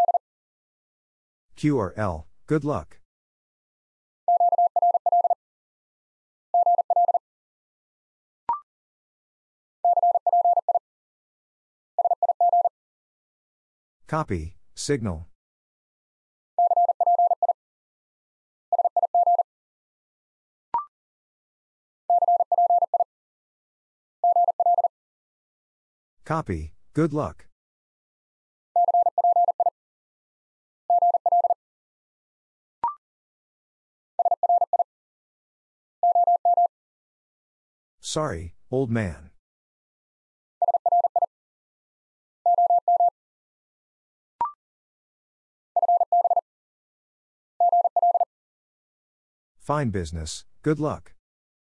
Q R L, good luck. Copy, signal. Copy, good luck. Sorry, old man. Fine business, good luck.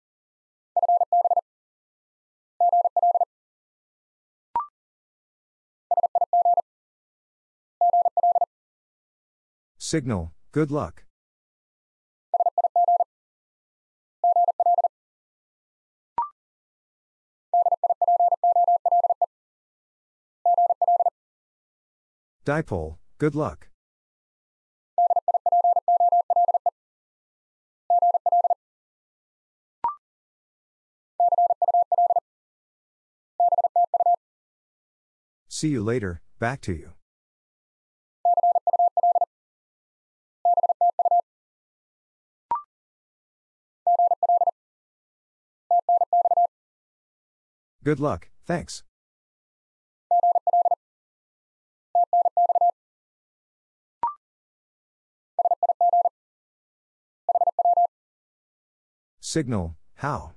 Signal, good luck. Dipole, good luck. See you later, back to you. Good luck, thanks. Signal, how?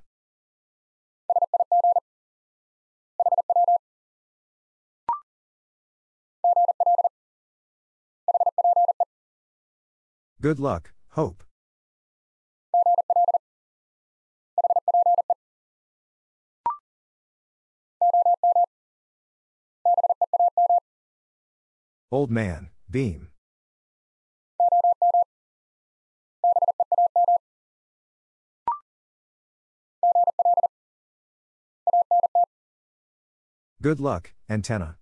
Good luck, hope. Old man, beam. Good luck, antenna.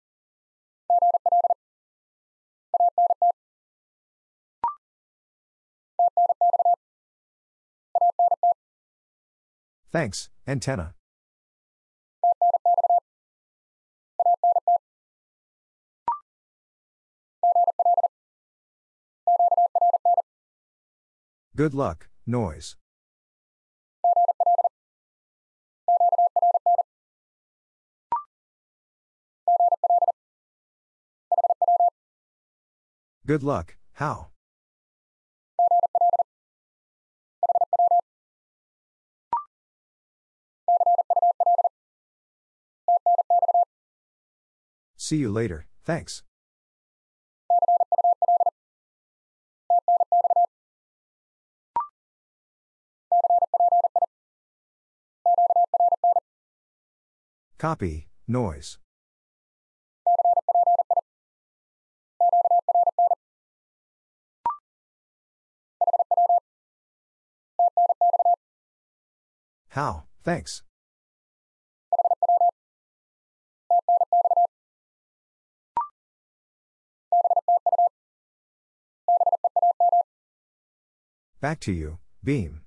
Thanks, antenna. Good luck, noise. Good luck, how? See you later, thanks. Copy, noise. How, thanks. Back to you, beam.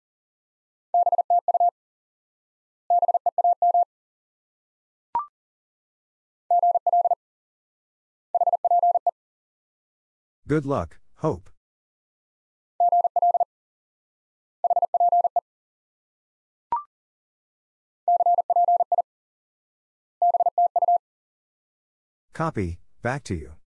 Good luck, hope. Copy, back to you.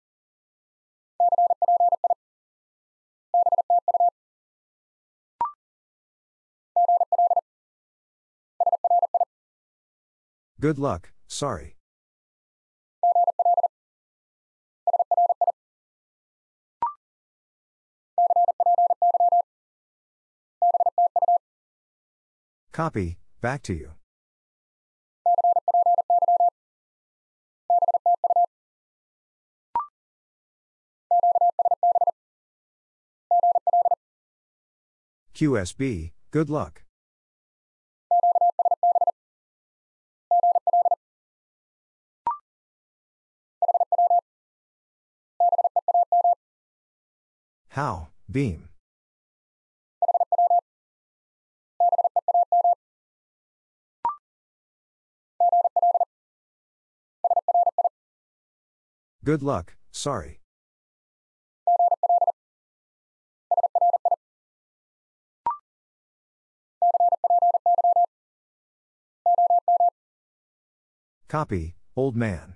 Good luck, sorry. Copy, back to you. Q S B, good luck. How, beam. Good luck, sorry. Copy, old man.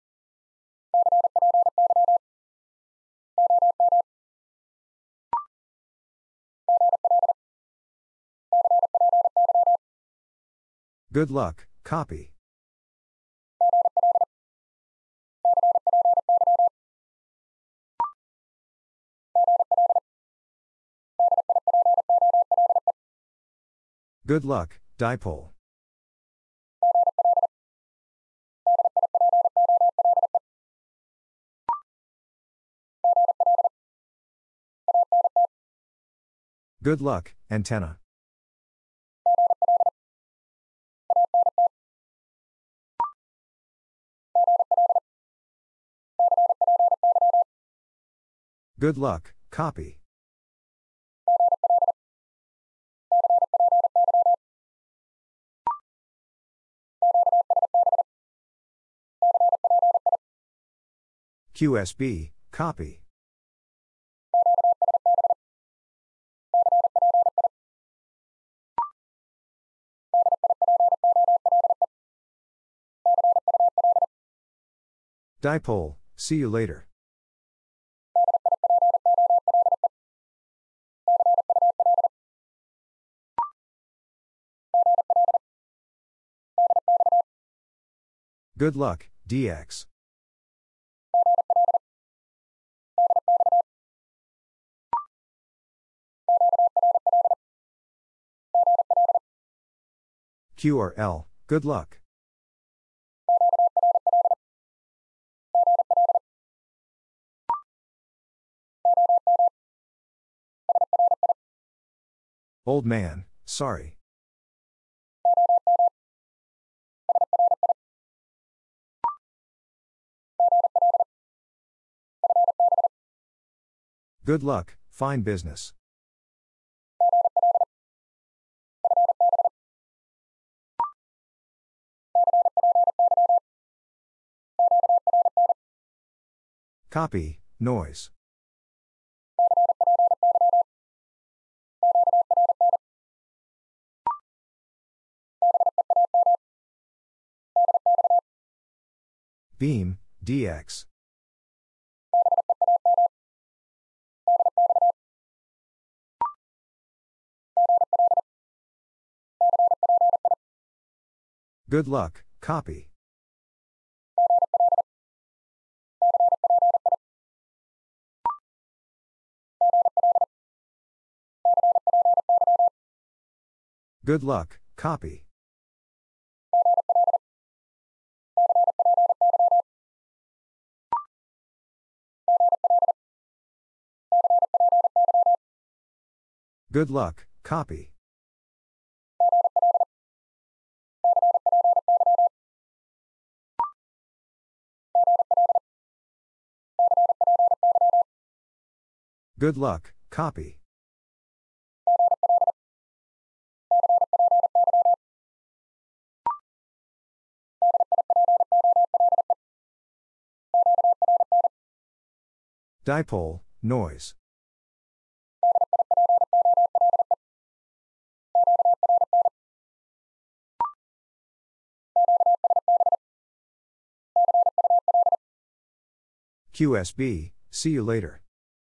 Good luck, copy. Good luck, dipole. Good luck, antenna. Good luck, copy. Q S B, copy. Dipole, see you later. Good luck, D X. Q R L, good luck. Old man, sorry. Good luck, fine business. Copy, noise. Beam, D X. Good luck, copy. Good luck, copy. Good luck, copy. Good luck, copy. Dipole, noise. Q S B, see you later.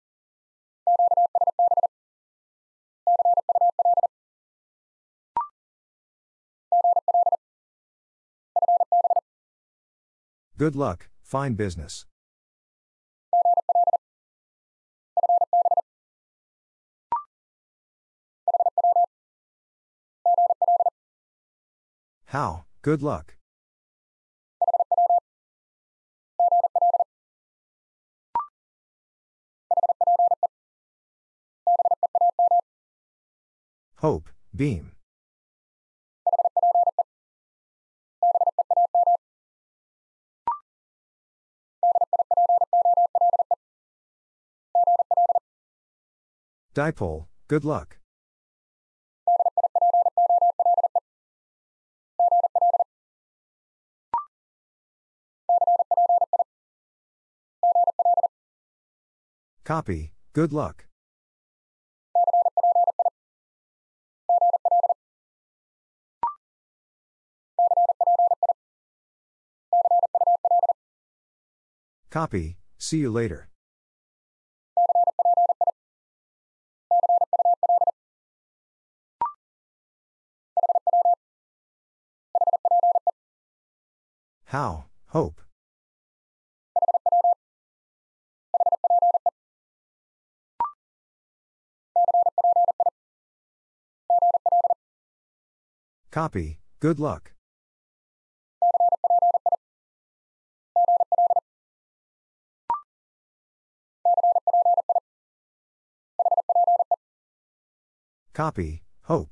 Good luck, fine business. How, good luck. Hope, beam. Dipole, good luck. Copy, good luck. Copy, see you later. How, hope. Copy, good luck. Copy, hope.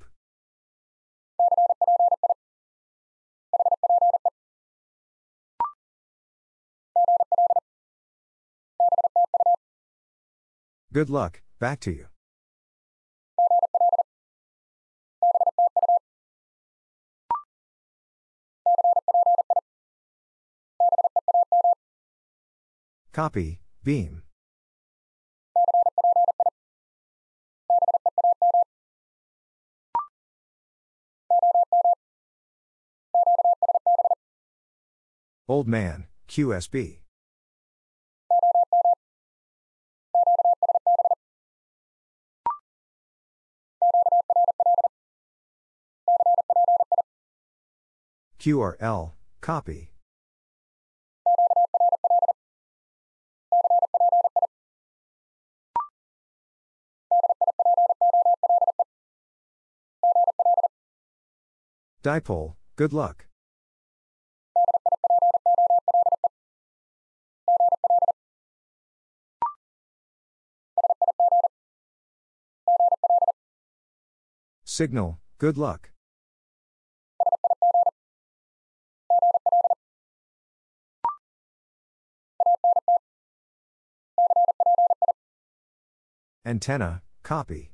Good luck, back to you. Copy, beam. Old man, Q S B. Q R L, copy. Dipole, good luck. Signal, good luck. Antenna, copy.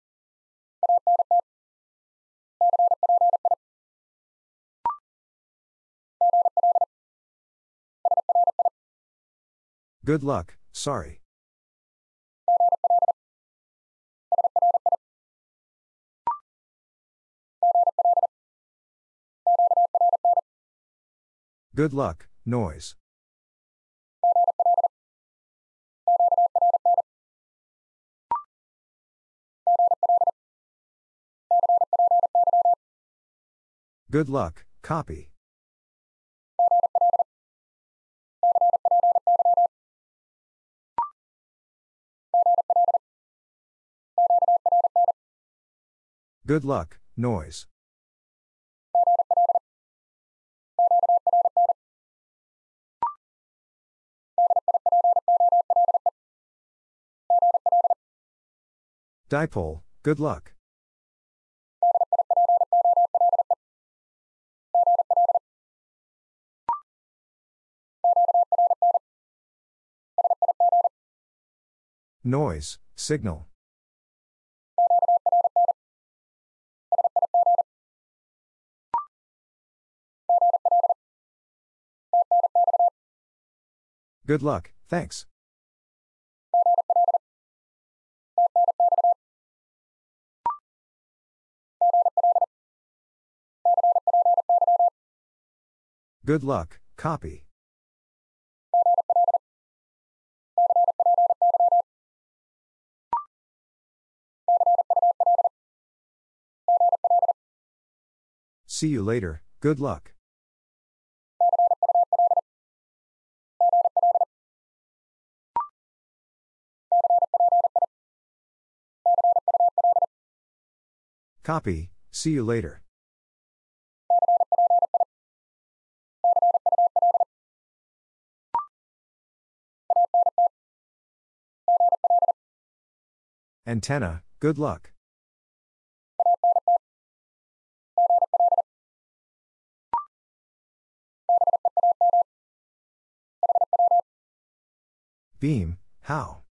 Good luck, sorry. Good luck, noise. Good luck, copy. Good luck, noise. Dipole, good luck. Noise, signal. Good luck, thanks. Good luck, copy. See you later, good luck. Copy, see you later. Antenna, good luck. Beam, how?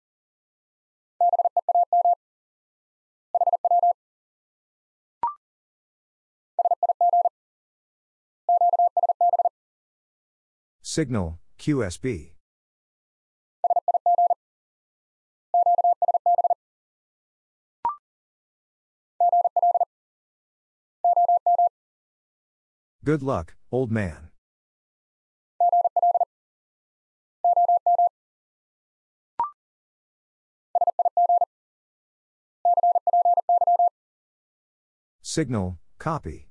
Signal, Q S B. Good luck, old man. Signal, copy.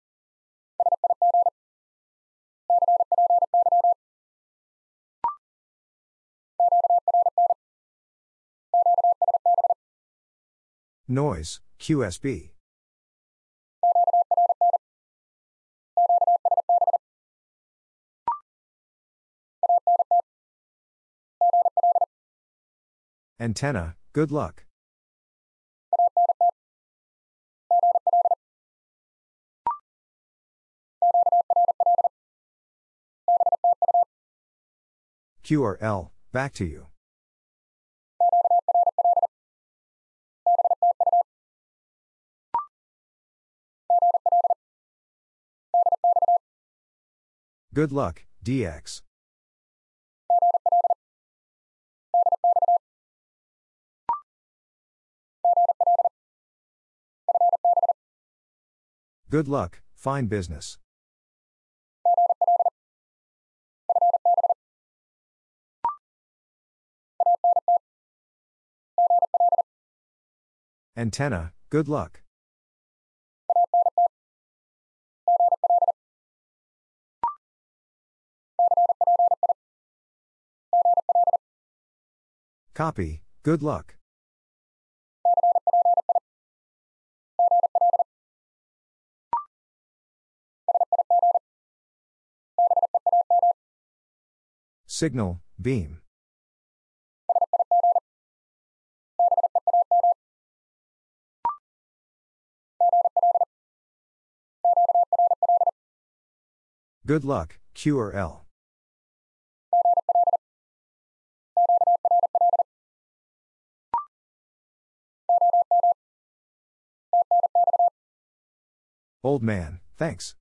Noise, Q S B. Antenna, good luck. Q R L, back to you. Good luck, D X. Good luck, fine business. Antenna, good luck. Copy, good luck. Signal, beam. Good luck, Q R L. Old man, thanks.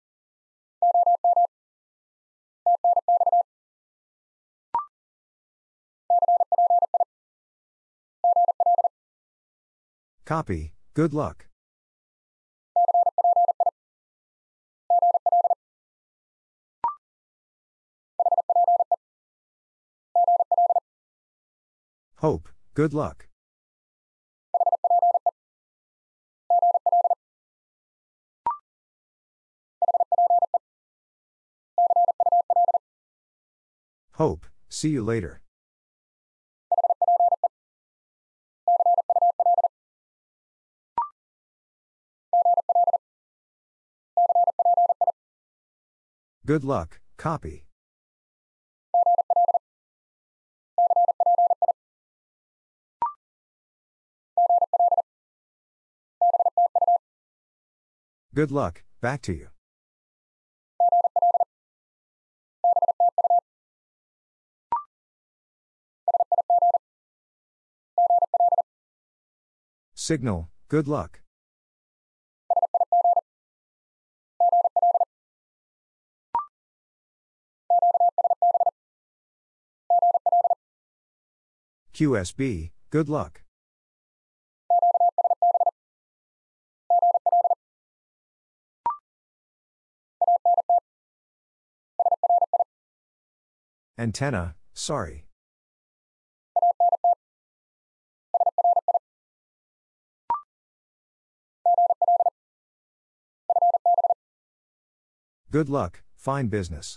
Copy, good luck. Hope, good luck. Hope, see you later. Good luck, copy. Good luck, back to you. Signal, good luck. Q S B, good luck. Antenna, sorry. Good luck, fine business.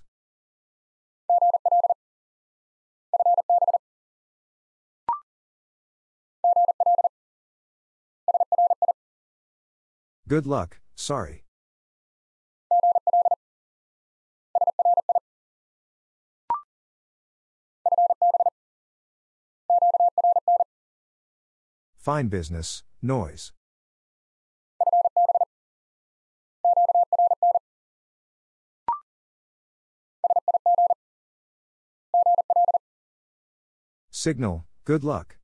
Good luck, sorry. Fine business, noise. Signal, good luck.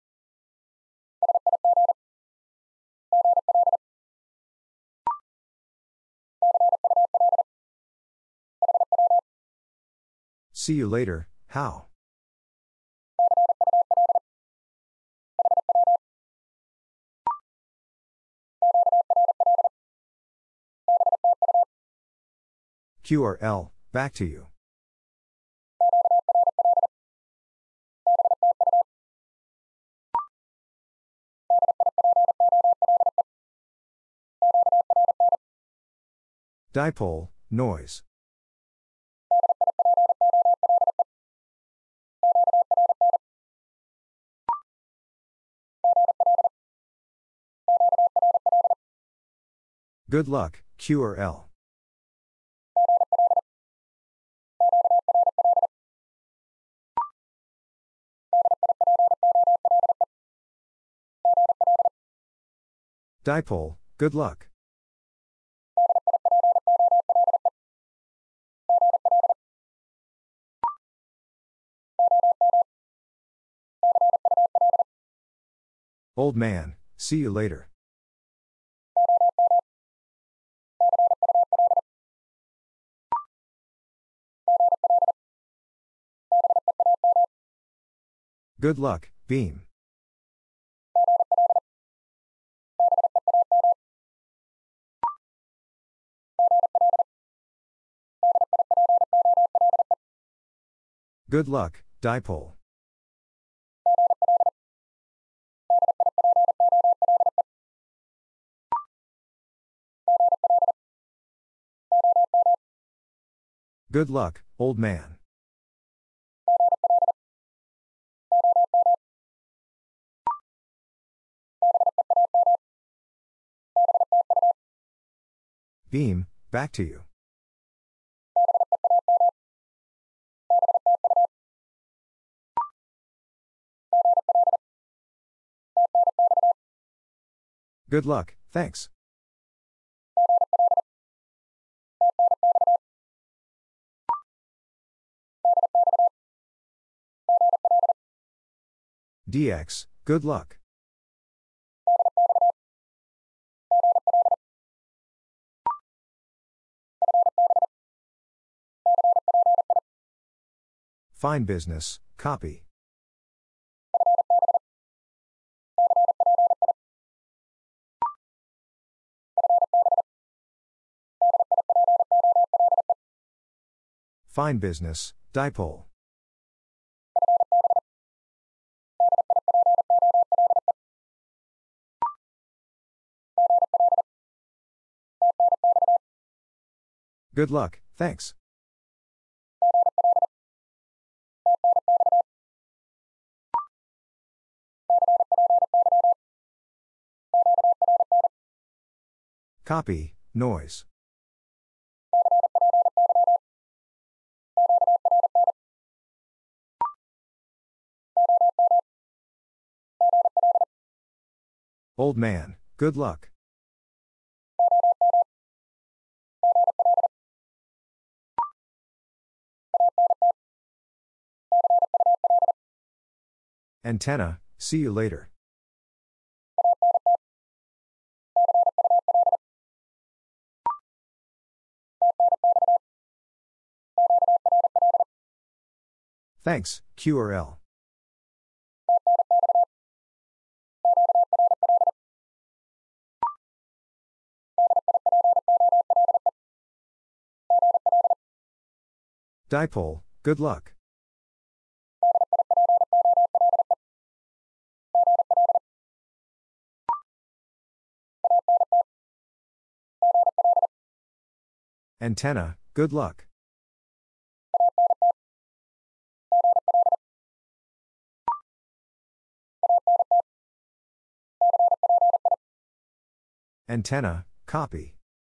See you later, how? Q R L, back to you. Dipole, noise. Good luck, Q R L. Dipole, good luck. Old man, see you later. Good luck, beam. Good luck, dipole. Good luck, old man. Beam, back to you. Good luck, thanks. D X, good luck. Fine business, copy. Fine business, dipole. Good luck, thanks. Copy, noise. Old man, good luck. Antenna, see you later. Thanks, Q R L. Dipole, good luck. Antenna, good luck. Antenna, copy.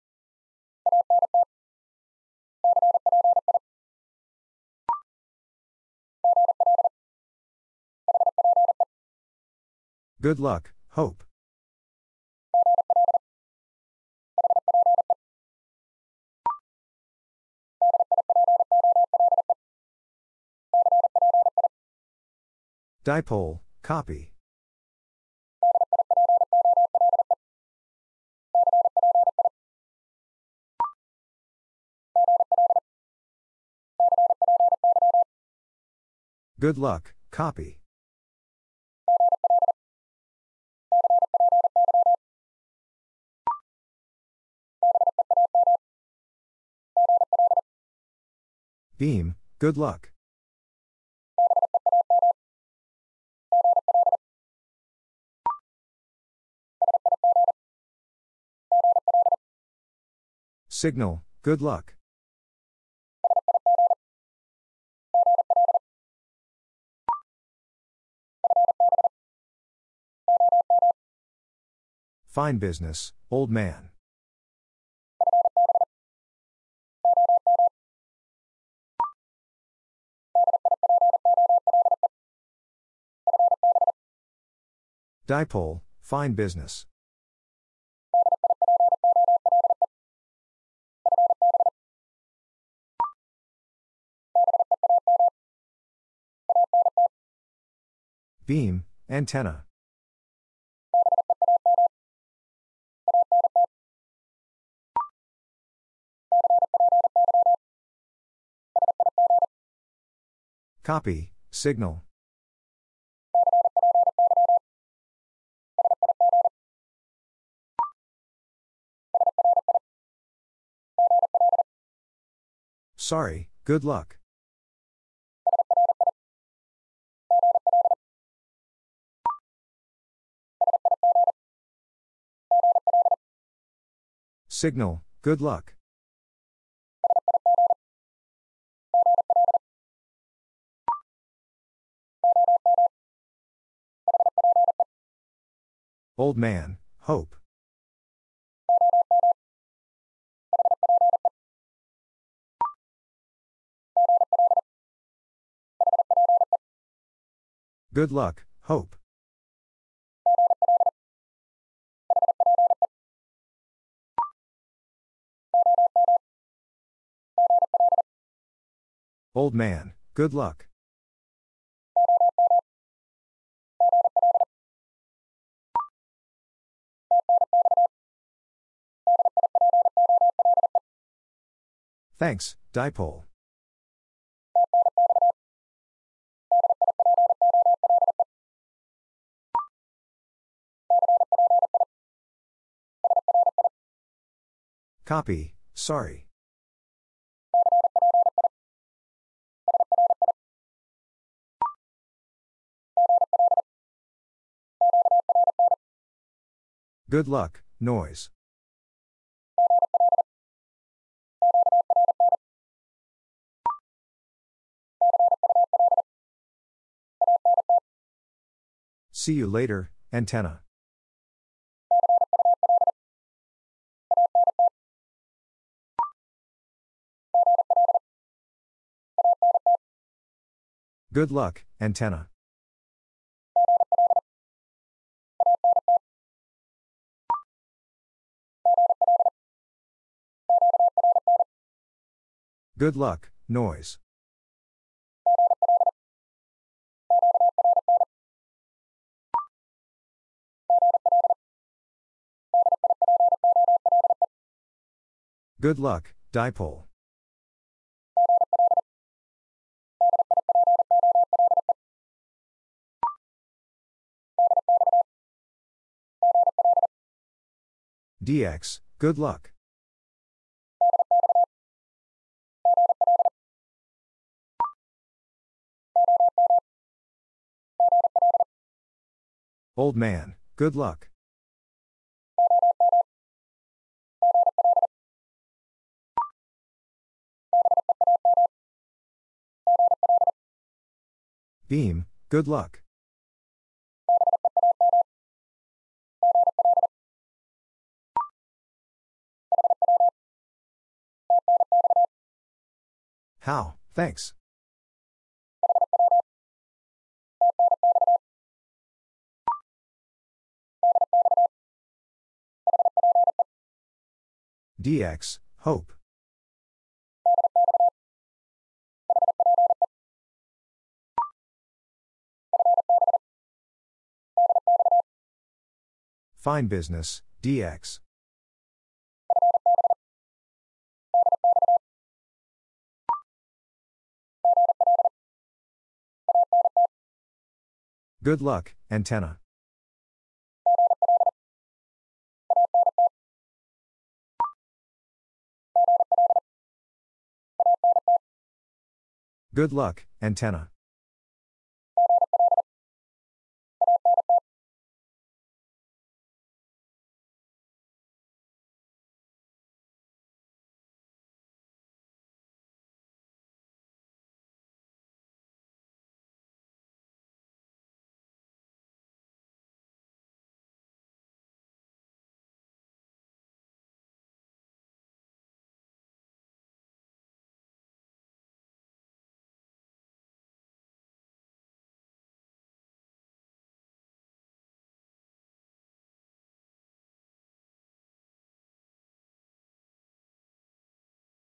Good luck, hope. Dipole, copy. Good luck, copy. Beam, good luck. Signal, good luck. Fine business, old man. Dipole, fine business. Beam, antenna. Copy, signal. Sorry, good luck. Signal, good luck. Old man, hope. Good luck, hope. Old man, good luck. Thanks, dipole. Copy, sorry. Good luck, noise. See you later, antenna. Good luck, antenna. Good luck, noise. Good luck, dipole. D X, good luck. Old man, good luck. Beam, good luck. How, thanks. D X, hope. Fine business, D X. Good luck, antenna. Good luck, antenna.